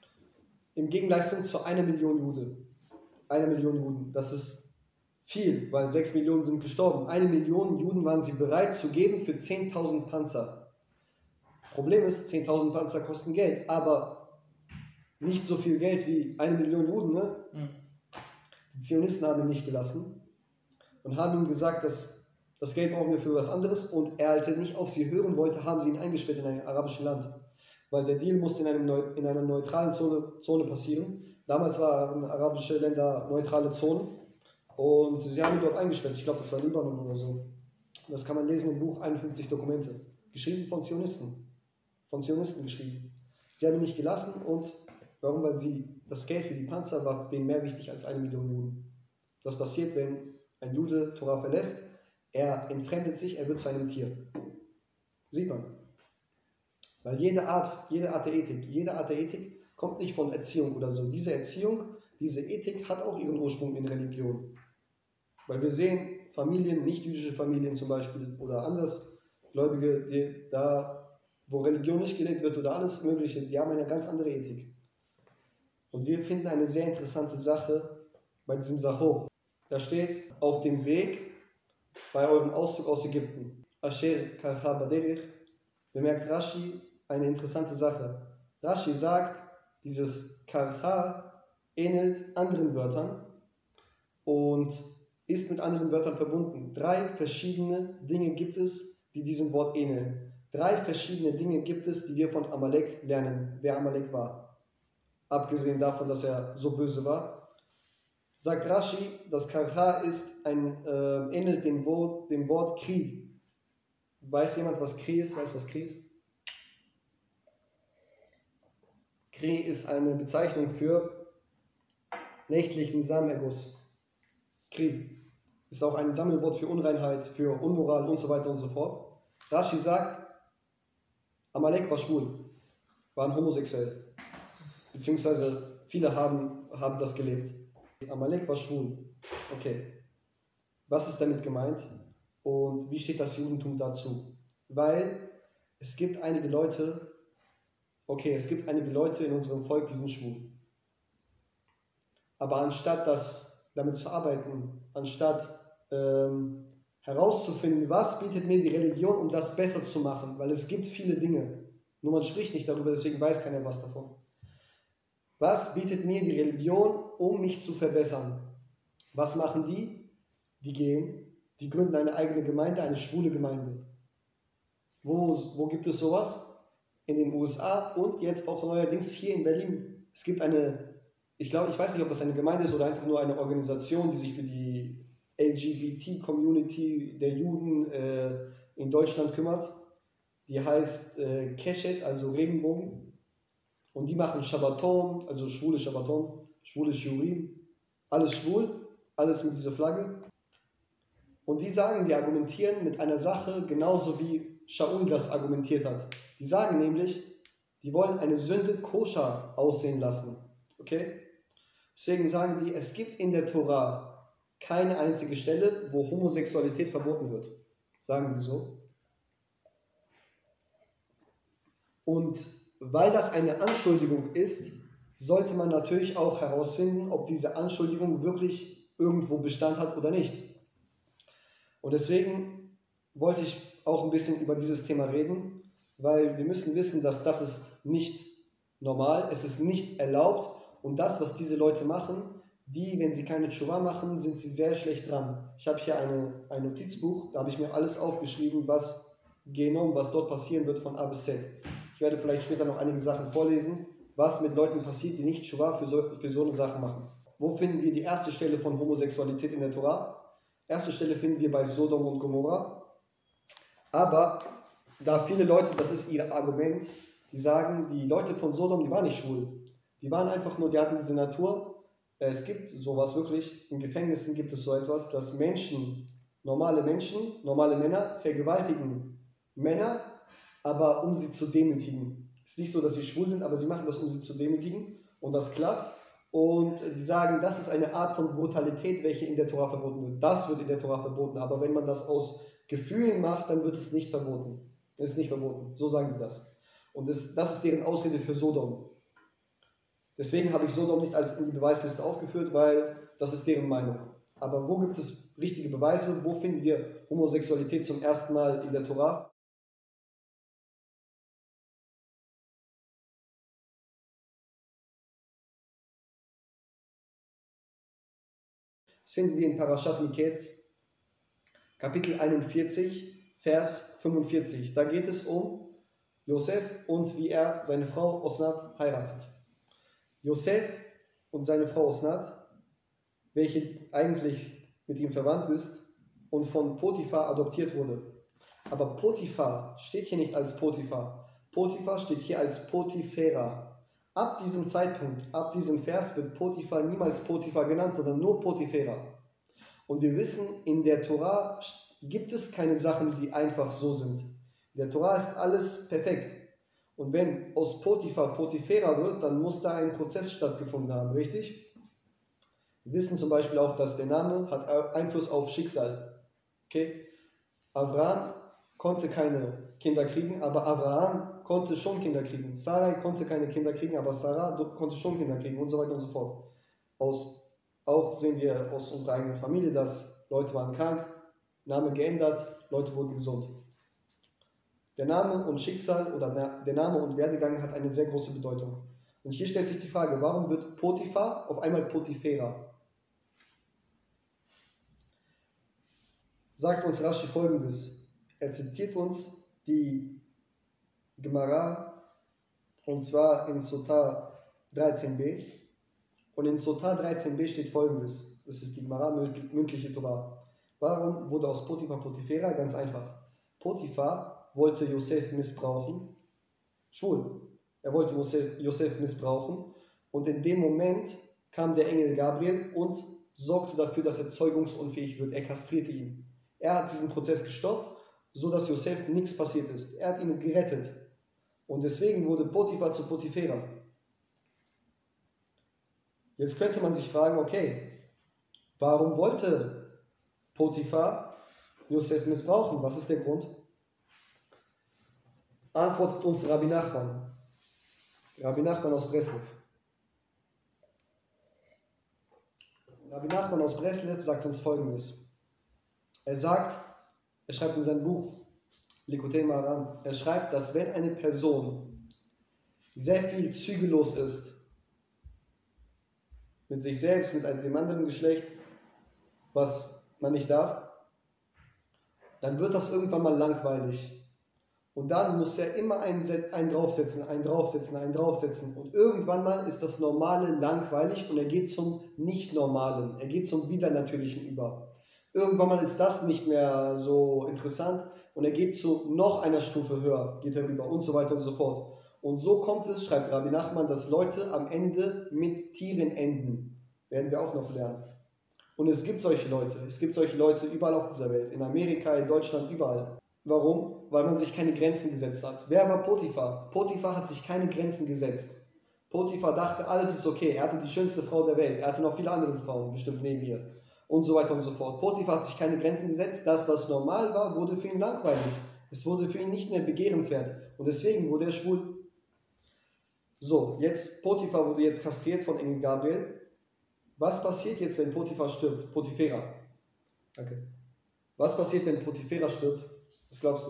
in Gegenleistung zu 1 Million Juden. 1 Million Juden, das ist viel, weil 6 Millionen sind gestorben. 1 Million Juden waren sie bereit zu geben für 10.000 Panzer. Problem ist, 10.000 Panzer kosten Geld, aber nicht so viel Geld wie 1 Million Juden. Ne? Die Zionisten haben ihn nicht gelassen und haben ihm gesagt, dass das Geld brauchen wir für was anderes, und als er nicht auf sie hören wollte, haben sie ihn eingesperrt in einem arabischen Land. Weil der Deal musste in einer neutralen Zone passieren. Damals waren arabische Länder neutrale Zonen und sie haben ihn dort eingesperrt. Ich glaube, das war Libanon oder so. Das kann man lesen im Buch 51 Dokumente. Geschrieben von Zionisten. Von Zionisten geschrieben. Sie haben ihn nicht gelassen, und warum? Weil das Geld für die Panzer war denen mehr wichtig als 1 Million Juden. Das passiert, wenn ein Jude Torah verlässt. Er entfremdet sich, er wird zu einem Tier. Sieht man. Weil jede Art der Ethik kommt nicht von Erziehung oder so. Diese Erziehung, diese Ethik hat auch ihren Ursprung in Religion. Weil wir sehen Familien, nicht-jüdische Familien zum Beispiel oder Andersgläubige, wo Religion nicht gelebt wird oder alles Mögliche, die haben eine ganz andere Ethik. Und wir finden eine sehr interessante Sache bei diesem Sachor. Da steht, auf dem Weg bei eurem Auszug aus Ägypten. Asher karcha baderich, bemerkt Rashi eine interessante Sache. Rashi sagt, dieses karcha ähnelt anderen Wörtern und ist mit anderen Wörtern verbunden. 3 verschiedene Dinge gibt es, die diesem Wort ähneln. 3 verschiedene Dinge gibt es, die wir von Amalek lernen, wer Amalek war. Abgesehen davon, dass er so böse war. Sagt Rashi, das Karcha ähnelt dem Wort Kri. Weiß jemand, was Kri ist? Weißt du, was Kri ist? Kri ist eine Bezeichnung für nächtlichen Samenerguss. Kri ist auch ein Sammelwort für Unreinheit, für Unmoral und so weiter und so fort. Rashi sagt, Amalek war schwul, waren homosexuell. Beziehungsweise viele haben das gelebt. Amalek war schwul. Okay. Was ist damit gemeint? Und wie steht das Judentum dazu? Weil es gibt einige Leute in unserem Volk, die sind schwul. Aber anstatt damit zu arbeiten, anstatt herauszufinden, was bietet mir die Religion, um das besser zu machen, weil es gibt viele Dinge, nur man spricht nicht darüber, deswegen weiß keiner was davon. Was bietet mir die Religion, um mich zu verbessern? Was machen die? Die gründen eine eigene Gemeinde, eine schwule Gemeinde. Wo gibt es sowas? In den USA und jetzt auch neuerdings hier in Berlin. Es gibt ich weiß nicht, ob das eine Gemeinde ist oder einfach nur eine Organisation, die sich für die LGBT-Community der Juden in Deutschland kümmert. Die heißt Keshet, also Regenbogen. Und die machen Shabbaton, also schwule Shabbaton, schwule Shurim, alles schwul, alles mit dieser Flagge. Und die argumentieren mit einer Sache genauso wie Shaul das argumentiert hat. Die sagen nämlich, die wollen eine Sünde koscher aussehen lassen. Okay? Deswegen sagen die, es gibt in der Tora keine einzige Stelle, wo Homosexualität verboten wird. Sagen die so. Und weil das eine Anschuldigung ist, sollte man natürlich auch herausfinden, ob diese Anschuldigung wirklich irgendwo Bestand hat oder nicht. Und deswegen wollte ich auch ein bisschen über dieses Thema reden, weil wir müssen wissen, dass das ist nicht normal, es ist nicht erlaubt, und das, was diese Leute machen, wenn sie keine Tshuva machen, sind sie sehr schlecht dran. Ich habe hier ein Notizbuch, da habe ich mir alles aufgeschrieben, was dort passieren wird von A bis Z. Ich werde vielleicht später noch einige Sachen vorlesen, was mit Leuten passiert, die nicht Tshuva für so eine Sache machen. Wo finden wir die erste Stelle von Homosexualität in der Tora? Erste Stelle finden wir bei Sodom und Gomorra. Aber da viele Leute, das ist ihr Argument, die sagen, die Leute von Sodom, die waren nicht schwul. Die waren einfach nur, die hatten diese Natur. Es gibt sowas wirklich, in Gefängnissen gibt es so etwas, dass normale Männer vergewaltigen Männer, aber um sie zu demütigen. Es ist nicht so, dass sie schwul sind, aber sie machen das, um sie zu demütigen. Und das klappt. Und die sagen, das ist eine Art von Brutalität, welche in der Tora verboten wird. Das wird in der Tora verboten, aber wenn man das aus Gefühlen macht, dann wird es nicht verboten. Es ist nicht verboten, so sagen die das. Und das ist deren Ausrede für Sodom. Deswegen habe ich Sodom nicht als in die Beweisliste aufgeführt, weil das ist deren Meinung. Aber wo gibt es richtige Beweise? Wo finden wir Homosexualität zum ersten Mal in der Tora? Das finden wir in Parashat Miketz, Kapitel 41, Vers 45. Da geht es um Josef und wie er seine Frau Osnat heiratet. Josef und seine Frau Osnat, welche eigentlich mit ihm verwandt ist und von Potiphar adoptiert wurde. Aber Potiphar steht hier nicht als Potiphar. Potiphar steht hier als Potiphera. Ab diesem Zeitpunkt, ab diesem Vers wird Potiphar niemals Potiphar genannt, sondern nur Potiphera. Und wir wissen, in der Tora gibt es keine Sachen, die einfach so sind. In der Tora ist alles perfekt. Und wenn aus Potiphar Potiphera wird, dann muss da ein Prozess stattgefunden haben, richtig? Wir wissen zum Beispiel auch, dass der Name hat Einfluss auf Schicksal. Okay? Abraham konnte keine Kinder kriegen, aber Abraham konnte schon Kinder kriegen. Sarai konnte keine Kinder kriegen, aber Sarah konnte schon Kinder kriegen und so weiter und so fort. Auch sehen wir aus unserer eigenen Familie, dass Leute waren krank, Name geändert, Leute wurden gesund. Der Name und Schicksal oder der Name und Werdegang hat eine sehr große Bedeutung. Und hier stellt sich die Frage, warum wird Potiphar auf einmal Potiphera? Sagt uns Rashi Folgendes. Er zitiert uns die Gemara, und zwar in Sotah 13b. Und in Sotah 13b steht Folgendes. Das ist die Gemara, mündliche Torah. Warum wurde aus Potiphar Potiphera? Ganz einfach. Potiphar wollte Josef missbrauchen. Schwul. Er wollte Josef missbrauchen. Und in dem Moment kam der Engel Gabriel und sorgte dafür, dass er zeugungsunfähig wird. Er kastrierte ihn. Er hat diesen Prozess gestoppt, sodass Josef nichts passiert ist. Er hat ihn gerettet. Und deswegen wurde Potiphar zu Potiphera. Jetzt könnte man sich fragen, okay, warum wollte Potiphar Josef missbrauchen? Was ist der Grund? Antwortet uns Rabbi Nachman. Rabbi Nachman aus Breslev. Rabbi Nachman aus Breslev sagt uns Folgendes. Er schreibt in seinem Buch Likutei Moharan, er schreibt, dass wenn eine Person sehr viel zügellos ist, mit sich selbst, mit dem anderen Geschlecht, was man nicht darf, dann wird das irgendwann mal langweilig. Und dann muss er immer einen draufsetzen. Und irgendwann mal ist das Normale langweilig und er geht zum Nicht-Normalen, er geht zum Widernatürlichen über. Irgendwann mal ist das nicht mehr so interessant und er geht zu noch einer Stufe höher, geht er rüber und so weiter und so fort. Und so kommt es, schreibt Rabbi Nachman, dass Leute am Ende mit Tieren enden. Werden wir auch noch lernen. Und es gibt solche Leute überall auf dieser Welt, in Amerika, in Deutschland, überall. Warum? Weil man sich keine Grenzen gesetzt hat. Wer war Potiphar? Potiphar hat sich keine Grenzen gesetzt. Potiphar dachte, alles ist okay. Er hatte die schönste Frau der Welt. Er hatte noch viele andere Frauen, bestimmt neben ihr. Und so weiter und so fort. Potiphar hat sich keine Grenzen gesetzt. Das, was normal war, wurde für ihn langweilig. Es wurde für ihn nicht mehr begehrenswert. Und deswegen wurde er schwul. So, jetzt, Potiphar wurde jetzt kastriert von Engel Gabriel. Was passiert jetzt, wenn Potiphar stirbt? Potiphera. Danke. Was passiert, wenn Potiphera stirbt? Was glaubst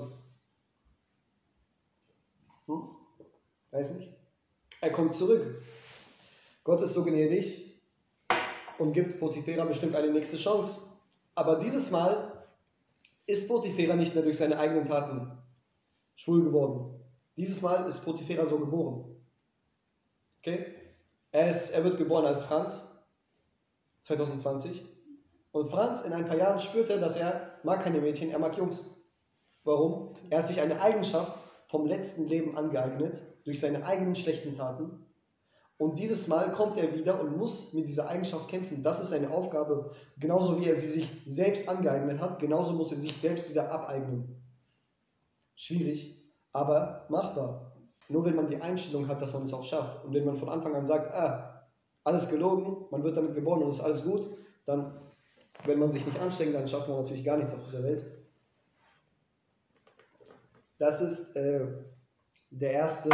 du? Weiß nicht. Er kommt zurück. Gott ist so gnädig und gibt Potiphera bestimmt eine nächste Chance. Aber dieses Mal ist Potiphera nicht mehr durch seine eigenen Taten schwul geworden. Dieses Mal ist Potiphera so geboren. Okay? Er wird geboren als Franz, 2020. Und Franz in ein paar Jahren spürte, dass er mag keine Mädchen, er mag Jungs. Warum? Er hat sich eine Eigenschaft vom letzten Leben angeeignet, durch seine eigenen schlechten Taten. Und dieses Mal kommt er wieder und muss mit dieser Eigenschaft kämpfen. Das ist seine Aufgabe. Genauso wie er sie sich selbst angeeignet hat, genauso muss er sich selbst wieder abeignen. Schwierig, aber machbar. Nur wenn man die Einstellung hat, dass man es auch schafft. Und wenn man von Anfang an sagt, alles gelogen, man wird damit geboren und ist alles gut, dann, wenn man sich nicht anstrengt, dann schafft man natürlich gar nichts auf dieser Welt. Das ist der erste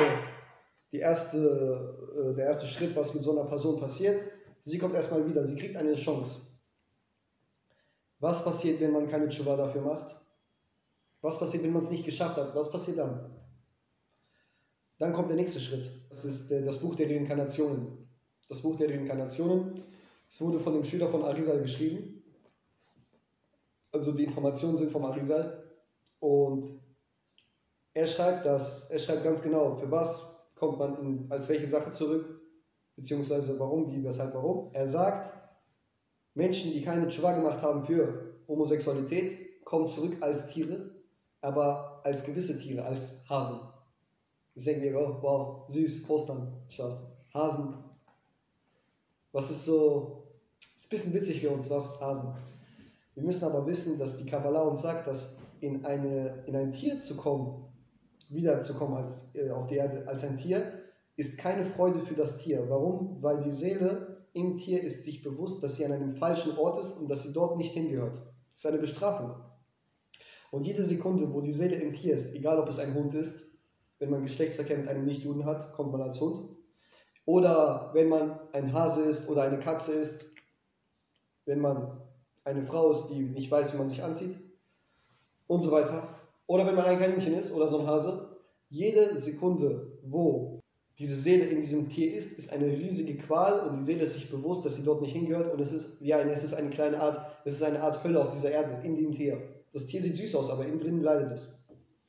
Schritt, was mit so einer Person passiert. Sie kommt erstmal wieder, sie kriegt eine Chance. Was passiert, wenn man keine Tshuva dafür macht? Was passiert, wenn man es nicht geschafft hat? Was passiert dann? Dann kommt der nächste Schritt. Das ist das Buch der Reinkarnationen. Das Buch der Reinkarnationen, es wurde von dem Schüler von Arizal geschrieben. Also die Informationen sind vom Arizal. Und er schreibt ganz genau, für was kommt man als welche Sache zurück, beziehungsweise warum, wie, weshalb, warum. Er sagt, Menschen, die keine Tshuva gemacht haben für Homosexualität, kommen zurück als Tiere, aber als gewisse Tiere, als Hasen. Jetzt denken wir, oh, wow, süß, Ostern, Spaß. Hasen. Was ist so, ist ein bisschen witzig für uns, was Hasen. Wir müssen aber wissen, dass die Kabbalah uns sagt, dass in ein Tier zu kommen, wiederzukommen auf die Erde als ein Tier, ist keine Freude für das Tier. Warum? Weil die Seele im Tier ist sich bewusst, dass sie an einem falschen Ort ist und dass sie dort nicht hingehört. Das ist eine Bestrafung. Und jede Sekunde, wo die Seele im Tier ist, egal ob es ein Hund ist, wenn man Geschlechtsverkehr mit einem Nichtjuden hat, kommt man als Hund. Oder wenn man ein Hase ist oder eine Katze ist, wenn man eine Frau ist, die nicht weiß, wie man sich anzieht und so weiter. Oder wenn man ein Kaninchen ist oder so ein Hase. Jede Sekunde, wo diese Seele in diesem Tier ist eine riesige Qual und die Seele ist sich bewusst, dass sie dort nicht hingehört und es ist eine Art Hölle auf dieser Erde, in dem Tier. Das Tier sieht süß aus, aber innen drin leidet es.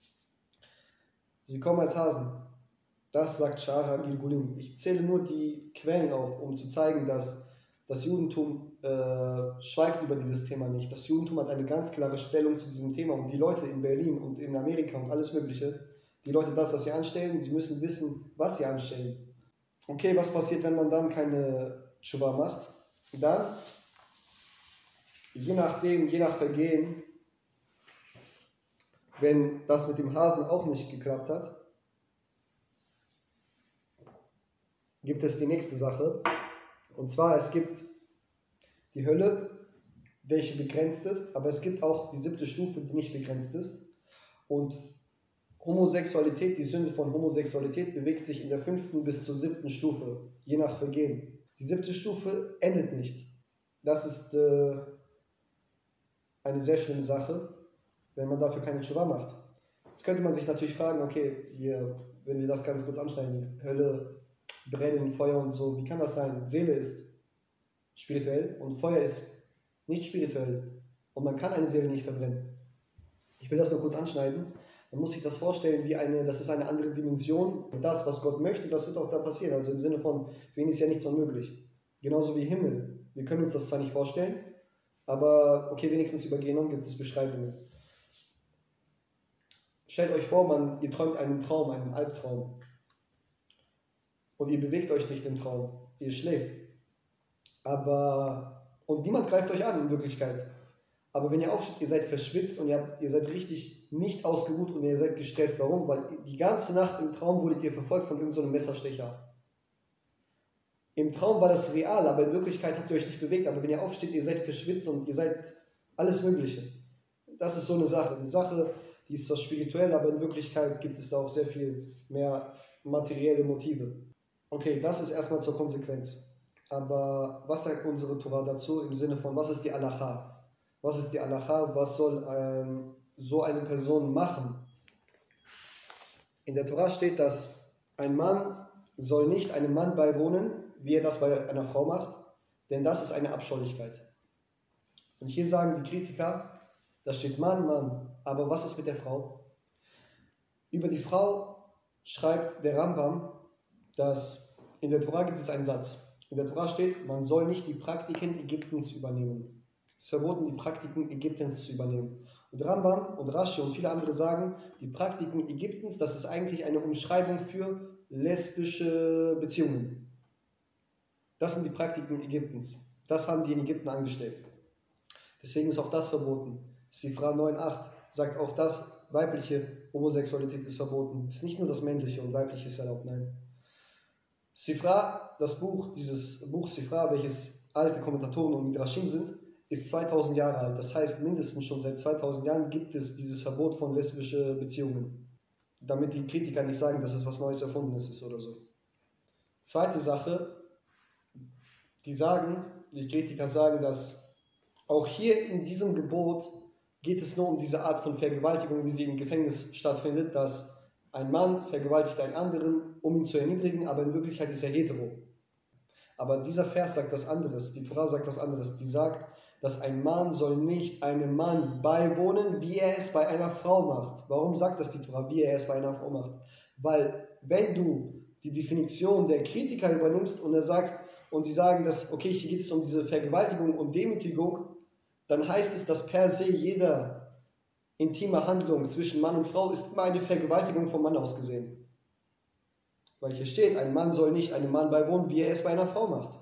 Sie kommen als Hasen. Das sagt Shara Gilgulim. Ich zähle nur die Quellen auf, um zu zeigen, dass das Judentum schweigt über dieses Thema nicht. Das Judentum hat eine ganz klare Stellung zu diesem Thema und die Leute in Berlin und in Amerika und alles Mögliche, die Leute das, was sie anstellen, sie müssen wissen, was sie anstellen. Okay, was passiert, wenn man dann keine Tshuva macht? Dann, je nach Vergehen, wenn das mit dem Hasen auch nicht geklappt hat, gibt es die nächste Sache. Und zwar, es gibt die Hölle, welche begrenzt ist, aber es gibt auch die 7. Stufe, die nicht begrenzt ist. Und Homosexualität, die Sünde von Homosexualität bewegt sich in der 5. bis zur 7. Stufe, je nach Vergehen. Die 7. Stufe endet nicht. Das ist eine sehr schlimme Sache, wenn man dafür keine Tshuva macht. Jetzt könnte man sich natürlich fragen, okay, wenn wir das ganz kurz anschneiden, Hölle, Brennen, Feuer und so, wie kann das sein? Seele ist spirituell und Feuer ist nicht spirituell und man kann eine Seele nicht verbrennen. Ich will das nur kurz anschneiden. Man muss sich das vorstellen, das ist eine andere Dimension. Und das, was Gott möchte, das wird auch da passieren. Also im Sinne von, für ihn ist ja nichts unmöglich. Genauso wie Himmel. Wir können uns das zwar nicht vorstellen, aber okay, wenigstens über Genom gibt es Beschreibungen. Stellt euch vor, ihr träumt einen Traum, einen Albtraum. Und ihr bewegt euch nicht im Traum. Ihr schläft. Und niemand greift euch an in Wirklichkeit. Aber wenn ihr aufsteht, ihr seid verschwitzt und ihr seid richtig nicht ausgeruht und ihr seid gestresst. Warum? Weil die ganze Nacht im Traum wurdet ihr verfolgt von irgendeinem so Messerstecher. Im Traum war das real, aber in Wirklichkeit habt ihr euch nicht bewegt. Aber wenn ihr aufsteht, ihr seid verschwitzt und ihr seid alles Mögliche. Das ist so eine Sache. Eine Sache, die ist zwar spirituell, aber in Wirklichkeit gibt es da auch sehr viel mehr materielle Motive. Okay, das ist erstmal zur Konsequenz. Aber was sagt unsere Tora dazu im Sinne von, was ist die Alacha? Was ist die Alacha? Was soll so eine Person machen? In der Tora steht, dass ein Mann soll nicht einem Mann beiwohnen, wie er das bei einer Frau macht, denn das ist eine Abscheulichkeit. Und hier sagen die Kritiker, da steht Mann, Mann, aber was ist mit der Frau? Über die Frau schreibt der Rambam, dass in der Tora gibt es einen Satz. In der Tora steht, man soll nicht die Praktiken Ägyptens übernehmen. Es ist verboten, die Praktiken Ägyptens zu übernehmen. Und Rambam und Rashi und viele andere sagen, die Praktiken Ägyptens, das ist eigentlich eine Umschreibung für lesbische Beziehungen. Das sind die Praktiken Ägyptens. Das haben die in Ägypten angestellt. Deswegen ist auch das verboten. Sifra 9,8 sagt auch das, weibliche Homosexualität ist verboten. Es ist nicht nur das männliche und weibliche ist erlaubt, nein. Sifra, dieses Buch Sifra, welches alte Kommentatoren und Midrashim sind, ist 2000 Jahre alt. Das heißt, mindestens schon seit 2000 Jahren gibt es dieses Verbot von lesbischen Beziehungen. Damit die Kritiker nicht sagen, dass es was Neues Erfundenes ist oder so. Zweite Sache, die Kritiker sagen, dass auch hier in diesem Gebot geht es nur um diese Art von Vergewaltigung, wie sie im Gefängnis stattfindet, dass ein Mann vergewaltigt einen anderen, um ihn zu erniedrigen, aber in Wirklichkeit ist er hetero. Aber dieser Vers sagt was anderes, die Tora sagt was anderes. Die sagt, dass ein Mann soll nicht einem Mann beiwohnen, wie er es bei einer Frau macht. Warum sagt das die Tora, wie er es bei einer Frau macht? Weil wenn du die Definition der Kritiker übernimmst und sie sagen, dass, okay, hier geht es um diese Vergewaltigung und Demütigung, dann heißt es, dass per se jede intime Handlung zwischen Mann und Frau ist immer eine Vergewaltigung vom Mann aus gesehen. Weil hier steht, ein Mann soll nicht einem Mann beiwohnen, wie er es bei einer Frau macht.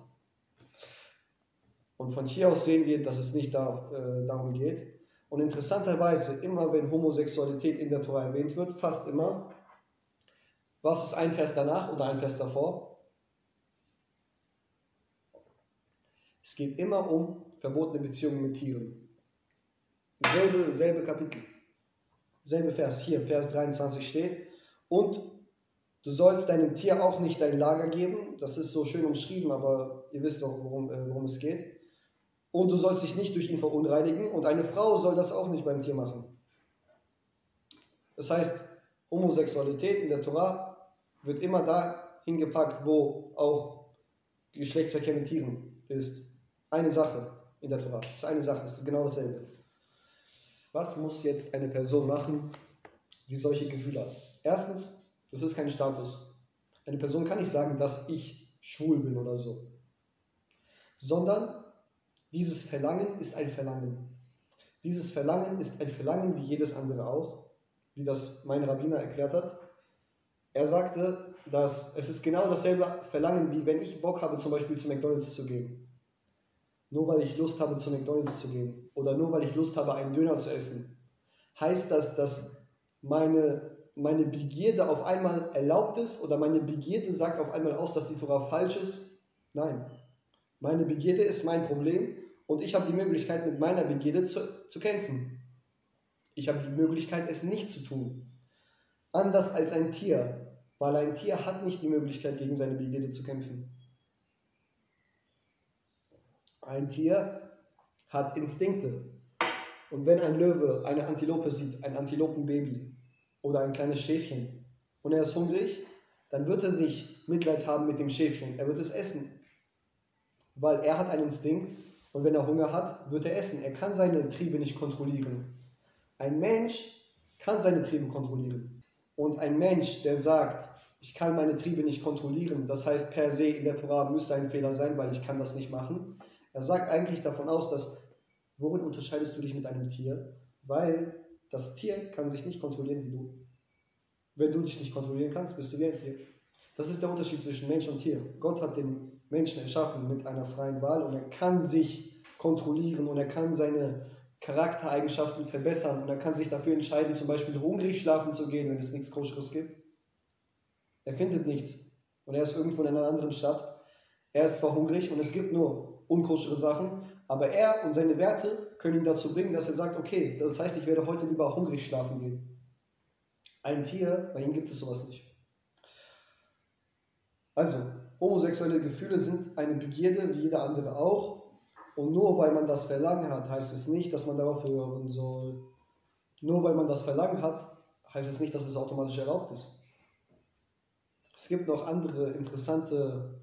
Und von hier aus sehen wir, dass es nicht darum geht. Und interessanterweise, immer wenn Homosexualität in der Tora erwähnt wird, fast immer, was ist ein Vers danach oder ein Vers davor? Es geht immer um verbotene Beziehungen mit Tieren. Selbe Kapitel. Selbe Vers. Hier, Vers 23 steht. Und du sollst deinem Tier auch nicht dein Lager geben. Das ist so schön umschrieben, aber ihr wisst doch, worum es geht. Und du sollst dich nicht durch ihn verunreinigen. Und eine Frau soll das auch nicht beim Tier machen. Das heißt, Homosexualität in der Tora wird immer da hingepackt, wo auch Geschlechtsverkehr mit Tieren ist. Eine Sache in der Tora. Das ist eine Sache, das ist genau dasselbe. Was muss jetzt eine Person machen, die solche Gefühle hat? Erstens, das ist kein Status. Eine Person kann nicht sagen, dass ich schwul bin oder so. Sondern dieses Verlangen ist ein Verlangen. Dieses Verlangen ist ein Verlangen wie jedes andere auch, wie das mein Rabbiner erklärt hat. Er sagte, dass es ist genau dasselbe Verlangen, wie wenn ich Bock habe, zum Beispiel zu McDonald's zu gehen. Nur weil ich Lust habe, zu McDonald's zu gehen oder nur weil ich Lust habe, einen Döner zu essen. Heißt das, dass meine Begierde auf einmal erlaubt ist oder meine Begierde sagt auf einmal aus, dass die Tora falsch ist? Nein. Meine Begierde ist mein Problem und ich habe die Möglichkeit, mit meiner Begierde zu kämpfen. Ich habe die Möglichkeit, es nicht zu tun. Anders als ein Tier, weil ein Tier hat nicht die Möglichkeit, gegen seine Begierde zu kämpfen. Ein Tier hat Instinkte. Und wenn ein Löwe eine Antilope sieht, ein Antilopenbaby oder ein kleines Schäfchen und er ist hungrig, dann wird er nicht Mitleid haben mit dem Schäfchen, er wird es essen. Weil er hat einen Instinkt und wenn er Hunger hat, wird er essen. Er kann seine Triebe nicht kontrollieren. Ein Mensch kann seine Triebe kontrollieren. Und ein Mensch, der sagt, ich kann meine Triebe nicht kontrollieren, das heißt per se in der Tora müsste ein Fehler sein, weil ich kann das nicht machen. Er sagt eigentlich davon aus, dass, worin unterscheidest du dich mit einem Tier? Weil das Tier kann sich nicht kontrollieren wie du. Wenn du dich nicht kontrollieren kannst, bist du wie ein Tier. Das ist der Unterschied zwischen Mensch und Tier. Gott hat den Menschen erschaffen mit einer freien Wahl und er kann sich kontrollieren und er kann seine Charaktereigenschaften verbessern und er kann sich dafür entscheiden, zum Beispiel hungrig schlafen zu gehen, wenn es nichts Koscheres gibt. Er findet nichts und er ist irgendwo in einer anderen Stadt. Er ist zwar hungrig und es gibt nur unkoschere Sachen, aber er und seine Werte können ihn dazu bringen, dass er sagt, okay, das heißt, ich werde heute lieber hungrig schlafen gehen. Ein Tier, bei ihm gibt es sowas nicht. Also, homosexuelle Gefühle sind eine Begierde, wie jeder andere auch. Und nur weil man das Verlangen hat, heißt es nicht, dass man darauf hören soll. Nur weil man das Verlangen hat, heißt es nicht, dass es automatisch erlaubt ist. Es gibt noch andere interessante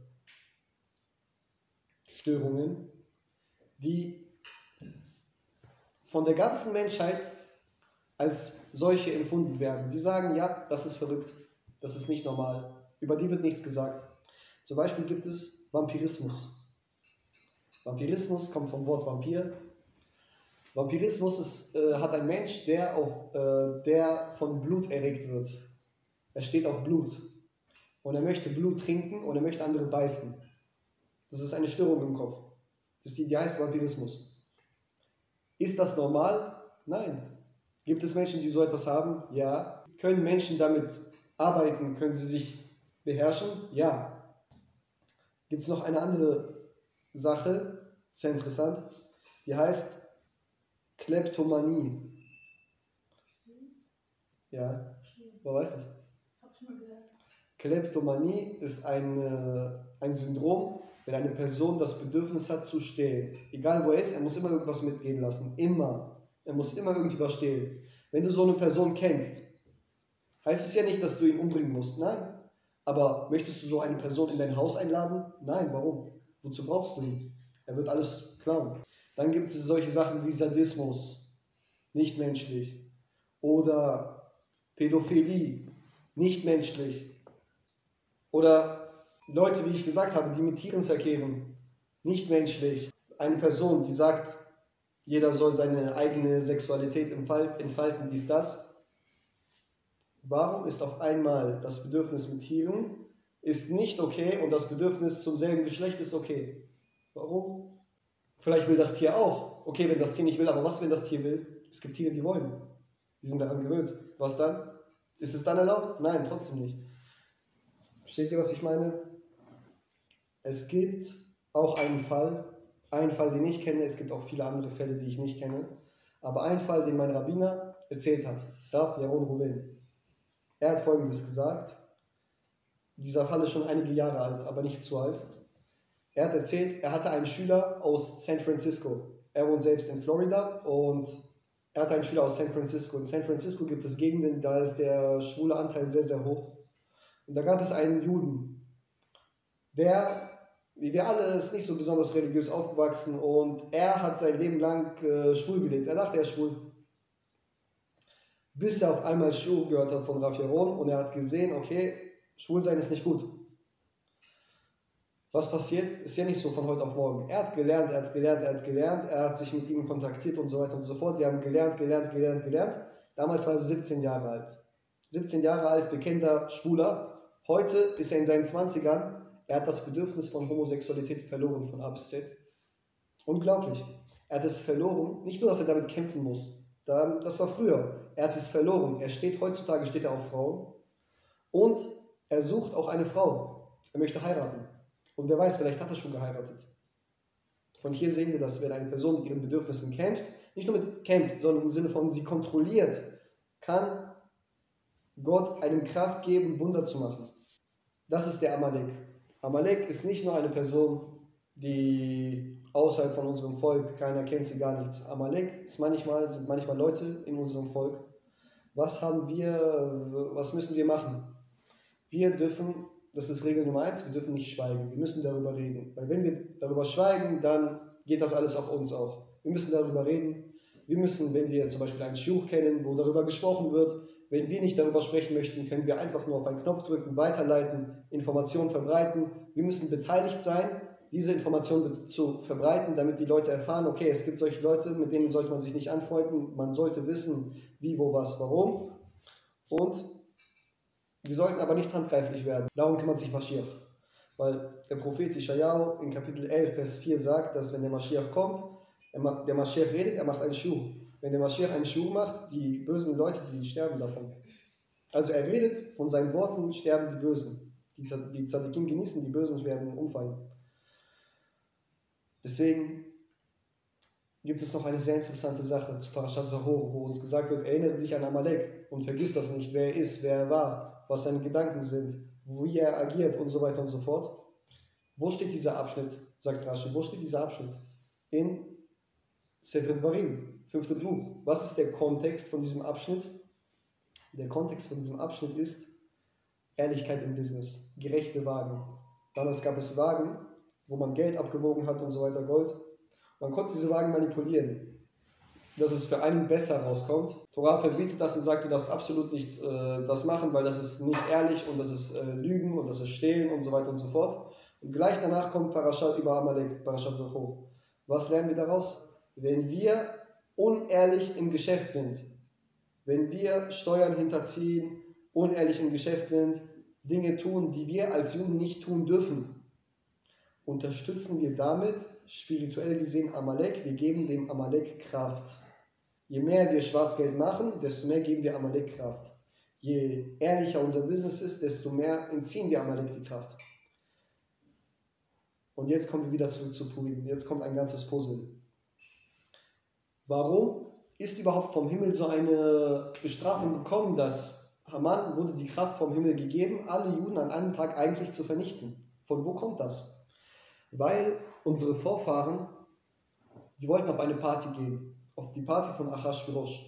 Störungen, die von der ganzen Menschheit als solche empfunden werden. Die sagen, ja, das ist verrückt, das ist nicht normal, über die wird nichts gesagt. Zum Beispiel gibt es Vampirismus. Vampirismus kommt vom Wort Vampir. Vampirismus hat ein Mensch, der von Blut erregt wird. Er steht auf Blut und er möchte Blut trinken und er möchte andere beißen. Das ist eine Störung im Kopf. Die heißt Vampirismus. Ist das normal? Nein. Gibt es Menschen, die so etwas haben? Ja. Können Menschen damit arbeiten? Können sie sich beherrschen? Ja. gibt es noch eine andere Sache, sehr interessant, die heißt Kleptomanie. Ja, wer weiß das?
Hab ich mal gehört.
Kleptomanie ist ein Syndrom, wenn eine Person das Bedürfnis hat zu stehlen. Egal wo er ist, er muss immer irgendwas mitgehen lassen. Immer. Er muss immer irgendwie was stehlen. Wenn du so eine Person kennst, heißt es ja nicht, dass du ihn umbringen musst. Nein. Aber möchtest du so eine Person in dein Haus einladen? Nein. Warum? Wozu brauchst du ihn? Er wird alles klauen. Dann gibt es solche Sachen wie Sadismus, nicht menschlich. Oder Pädophilie, nicht menschlich. Oder Leute, wie ich gesagt habe, die mit Tieren verkehren, nicht menschlich. Eine Person, die sagt, jeder soll seine eigene Sexualität entfalten, dies, das. Warum ist auf einmal das Bedürfnis mit Tieren ist nicht okay und das Bedürfnis zum selben Geschlecht ist okay? Warum? Vielleicht will das Tier auch. Okay, wenn das Tier nicht will, aber was, wenn das Tier will? Es gibt Tiere, die wollen. Die sind daran gewöhnt. Was dann? Ist es dann erlaubt? Nein, trotzdem nicht. Versteht ihr, was ich meine? Es gibt auch einen Fall, den ich kenne. Es gibt auch viele andere Fälle, die ich nicht kenne. Aber ein Fall, den mein Rabbiner erzählt hat, Rav Yaron Ruven. Er hat Folgendes gesagt. Dieser Fall ist schon einige Jahre alt, aber nicht zu alt. Er hat erzählt, er hatte einen Schüler aus San Francisco. Er wohnt selbst in Florida und er hatte einen Schüler aus San Francisco. In San Francisco gibt es Gegenden, da ist der schwule Anteil sehr, sehr hoch. Und da gab es einen Juden, der, wie wir alle, ist nicht so besonders religiös aufgewachsen und er hat sein Leben lang schwul gelebt. Er dachte, er ist schwul. Bis er auf einmal Schuh gehört hat von Rav Yaron und er hat gesehen, okay, schwul sein ist nicht gut. Was passiert? Ist ja nicht so von heute auf morgen. Er hat gelernt, er hat sich mit ihm kontaktiert und so weiter und so fort. Die haben gelernt. Damals war er 17 Jahre alt. 17 Jahre alt, bekennender Schwuler. Heute ist er in seinen 20ern. Er hat das Bedürfnis von Homosexualität verloren, von A bis Z. Unglaublich. Er hat es verloren. Nicht nur, dass er damit kämpfen muss. Das war früher. Er hat es verloren. Heutzutage steht er auf Frauen. Und er sucht auch eine Frau. Er möchte heiraten. Und wer weiß, vielleicht hat er schon geheiratet. Von hier sehen wir, dass wenn eine Person mit ihren Bedürfnissen kämpft, nicht nur mit kämpft, sondern im Sinne von sie kontrolliert, kann Gott einem Kraft geben, Wunder zu machen. Das ist der Amalek. Amalek ist nicht nur eine Person, die außerhalb von unserem Volk, keiner kennt sie, gar nichts. Amalek sind manchmal Leute in unserem Volk. Was müssen wir machen? Wir dürfen, das ist Regel Nummer 1, wir dürfen nicht schweigen. Wir müssen darüber reden. Weil wenn wir darüber schweigen, dann geht das alles auf uns auch. Wir müssen darüber reden. Wir müssen, wenn wir zum Beispiel einen Schuch kennen, wo darüber gesprochen wird, wenn wir nicht darüber sprechen möchten, können wir einfach nur auf einen Knopf drücken, weiterleiten, Informationen verbreiten. Wir müssen beteiligt sein, diese Informationen zu verbreiten, damit die Leute erfahren, okay, es gibt solche Leute, mit denen sollte man sich nicht anfreunden. Man sollte wissen, wie, wo, was, warum. Und wir sollten aber nicht handgreiflich werden. Darum kümmert sich Maschiach. Weil der Prophet Ischayahu in Kapitel 11, Vers 4 sagt, dass wenn der Maschiach kommt, der Maschiach redet, er macht einen Schuh. Wenn der Maschiach einen Schuh macht, die bösen Leute, die sterben davon. Also er redet, von seinen Worten sterben die Bösen. Die Tzadikim genießen, die Bösen werden umfallen. Deswegen gibt es noch eine sehr interessante Sache zu Parashat Zahor, wo uns gesagt wird, erinnere dich an Amalek und vergiss das nicht, wer er ist, wer er war, was seine Gedanken sind, wie er agiert und so weiter und so fort. Wo steht dieser Abschnitt, sagt Rashi, wo steht dieser Abschnitt? In Sefer Dvarim, 5. Buch. Was ist der Kontext von diesem Abschnitt? Der Kontext von diesem Abschnitt ist Ehrlichkeit im Business, gerechte Wagen. Damals gab es Wagen, wo man Geld abgewogen hat und so weiter, Gold. Man konnte diese Wagen manipulieren, dass es für einen besser rauskommt. Torah verbietet das und sagt, du darfst absolut nicht das machen, weil das ist nicht ehrlich und das ist Lügen und das ist Stehlen und so weiter und so fort. Und gleich danach kommt Parashat über Amalek, Parashat Zachor. Was lernen wir daraus? Wenn wir unehrlich im Geschäft sind, wenn wir Steuern hinterziehen, unehrlich im Geschäft sind, Dinge tun, die wir als Juden nicht tun dürfen, unterstützen wir damit spirituell gesehen Amalek, wir geben dem Amalek Kraft. Je mehr wir Schwarzgeld machen, desto mehr geben wir Amalek Kraft. Je ehrlicher unser Business ist, desto mehr entziehen wir Amalek die Kraft. Und jetzt kommen wir wieder zurück zu Purim. Jetzt kommt ein ganzes Puzzle. Warum ist überhaupt vom Himmel so eine Bestrafung gekommen, dass Haman wurde die Kraft vom Himmel gegeben, alle Juden an einem Tag eigentlich zu vernichten? Von wo kommt das? Weil unsere Vorfahren, die wollten auf eine Party gehen, auf die Party von Achashverosh.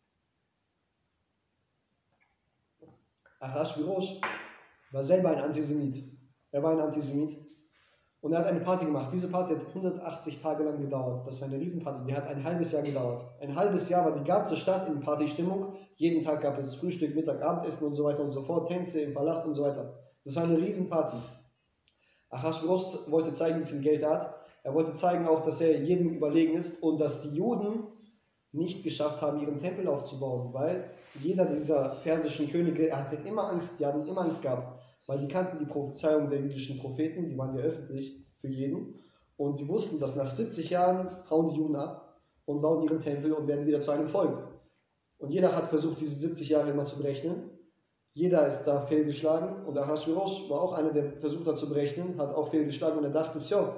Achashverosh war selber ein Antisemit. Er war ein Antisemit und er hat eine Party gemacht. Diese Party hat 180 Tage lang gedauert. Das war eine Riesenparty, die hat ein halbes Jahr gedauert. Ein halbes Jahr war die ganze Stadt in Partystimmung. Jeden Tag gab es Frühstück, Mittag, Abendessen und so weiter und so fort, Tänze im Palast und so weiter. Das war eine Riesenparty. Achashverosh wollte zeigen, wie viel Geld er hat. Er wollte zeigen auch, dass er jedem überlegen ist und dass die Juden nicht geschafft haben, ihren Tempel aufzubauen, weil jeder dieser persischen Könige, er hatte immer Angst, die hatten immer Angst gehabt, weil die kannten die Prophezeiung der jüdischen Propheten, die waren ja öffentlich für jeden und die wussten, dass nach 70 Jahren hauen die Juden ab und bauen ihren Tempel und werden wieder zu einem Volk. Und jeder hat versucht, diese 70 Jahre immer zu berechnen. Jeder ist da fehlgeschlagen und Ahasverosh war auch einer, der versucht hat zu berechnen, hat auch fehlgeschlagen und er dachte, so,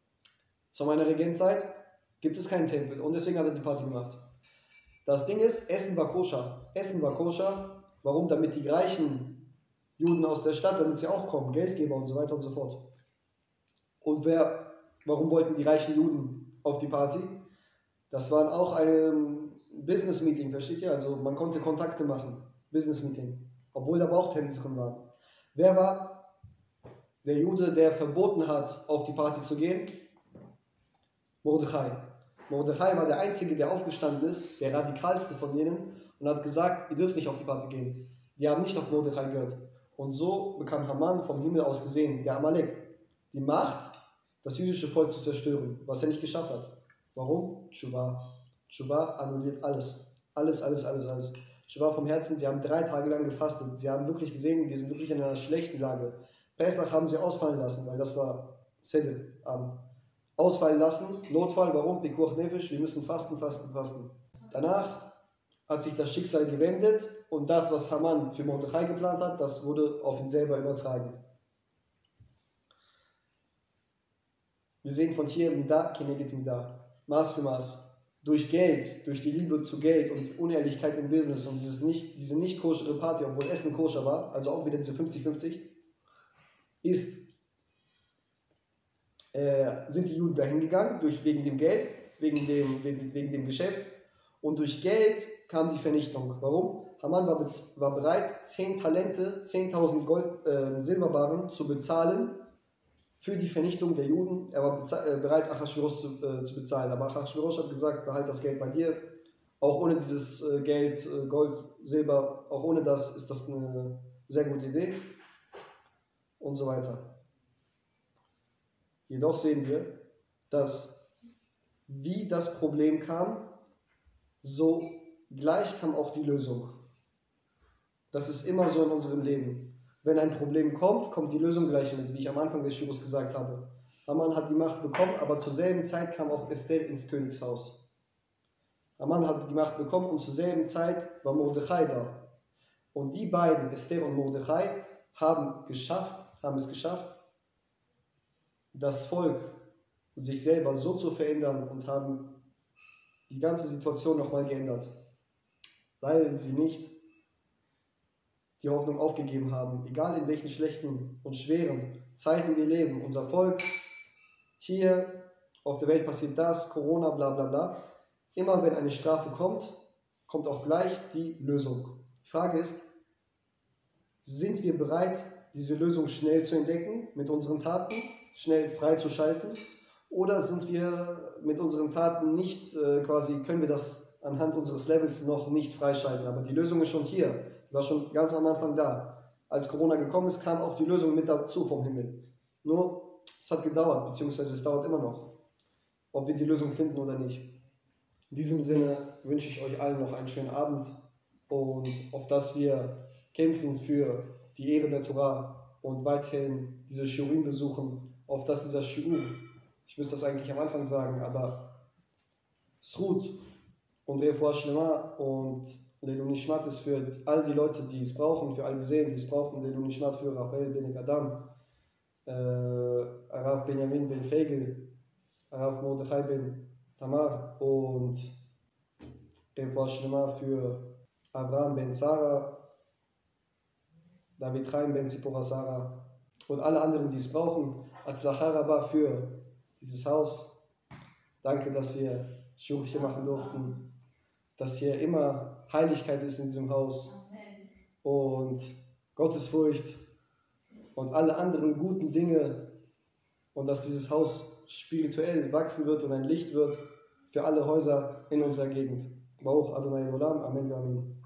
zu meiner Regentzeit gibt es keinen Tempel und deswegen hat er die Party gemacht. Das Ding ist, Essen war koscher. Essen war koscher. Warum? Damit die reichen Juden aus der Stadt, damit sie auch kommen, Geldgeber und so weiter und so fort. Und warum wollten die reichen Juden auf die Party? Das war auch ein Business-Meeting, versteht ihr? Also man konnte Kontakte machen. Business-Meeting. Obwohl da Bauchtänzerin waren. Wer war der Jude, der verboten hat, auf die Party zu gehen? Mordechai. Mordechai war der Einzige, der aufgestanden ist, der radikalste von denen, und hat gesagt, ihr dürft nicht auf die Party gehen. Die haben nicht auf Mordechai gehört. Und so bekam Haman vom Himmel aus gesehen, der Amalek, die Macht, das jüdische Volk zu zerstören, was er nicht geschafft hat. Warum? Tshuva. Tshuva annulliert alles. Alles. Tshuva vom Herzen, sie haben 3 Tage lang gefastet. Sie haben wirklich gesehen, wir sind wirklich in einer schlechten Lage. Pesach haben sie ausfallen lassen, weil das war Seder-Abend. Ausfallen lassen, Notfall, warum? Pikuach Nefesh, wir müssen fasten. Danach hat sich das Schicksal gewendet und das, was Haman für Mordechai geplant hat, das wurde auf ihn selber übertragen. Wir sehen von hier Midah keneged Midah, Maß für Maß. Durch Geld, durch die Liebe zu Geld und Unehrlichkeit im Business und diese nicht koschere Party, obwohl Essen koscher war, also auch wieder diese 50-50, sind die Juden dahin gegangen, wegen dem Geld, wegen dem Geschäft, und durch Geld kam die Vernichtung. Warum? Haman war bereit, 10 Talente, 10.000 Silberbarren zu bezahlen für die Vernichtung der Juden. Er war bereit, Achashverosh zu bezahlen, aber Achashverosh hat gesagt, behalt das Geld bei dir, auch ohne dieses Geld, Gold, Silber, auch ohne das ist das eine sehr gute Idee und so weiter. Jedoch sehen wir, dass wie das Problem kam, so gleich kam auch die Lösung. Das ist immer so in unserem Leben. Wenn ein Problem kommt, kommt die Lösung gleich mit, wie ich am Anfang des Shiurs gesagt habe. Haman hat die Macht bekommen, aber zur selben Zeit kam auch Esther ins Königshaus. Haman hat die Macht bekommen und zur selben Zeit war Mordechai da. Und die beiden, Esther und Mordechai, haben es geschafft, das Volk sich selber so zu verändern und haben die ganze Situation nochmal geändert, weil sie nicht die Hoffnung aufgegeben haben, egal in welchen schlechten und schweren Zeiten wir leben. Unser Volk, hier auf der Welt passiert das, Corona, bla bla bla. Immer wenn eine Strafe kommt, kommt auch gleich die Lösung. Die Frage ist, sind wir bereit, diese Lösung schnell zu entdecken, mit unseren Taten, schnell freizuschalten, oder sind wir mit unseren Taten nicht, können wir das anhand unseres Levels noch nicht freischalten, aber die Lösung ist schon hier, die war schon ganz am Anfang da. Als Corona gekommen ist, kam auch die Lösung mit dazu vom Himmel. Nur, es hat gedauert, beziehungsweise es dauert immer noch, ob wir die Lösung finden oder nicht. In diesem Sinne wünsche ich euch allen noch einen schönen Abend und auf dass wir kämpfen für die Ehre der Torah und weiterhin diese Shiurim besuchen, auf dass dieser Shiur, ich müsste das eigentlich am Anfang sagen, aber Srut und Refuah Shlema und Leilu Nishmat ist für all die Leute, die es brauchen, für all die Seelen, die es brauchen, Leilu Nishmat für Raphael Ben Adam, Arav Rav Benjamin ben Fegel, Rav Mordechai ben Tamar und Refuah Shlema für Abraham ben Sarah, David Chaim ben Zipporah Sarah und alle anderen, die es brauchen. Atzlacha Rabba für dieses Haus. Danke, dass wir Shuch hier machen durften, dass hier immer Heiligkeit ist in diesem Haus und Gottesfurcht und alle anderen guten Dinge und dass dieses Haus spirituell wachsen wird und ein Licht wird für alle Häuser in unserer Gegend. Baruch Adonai Olam. Amen. Amen.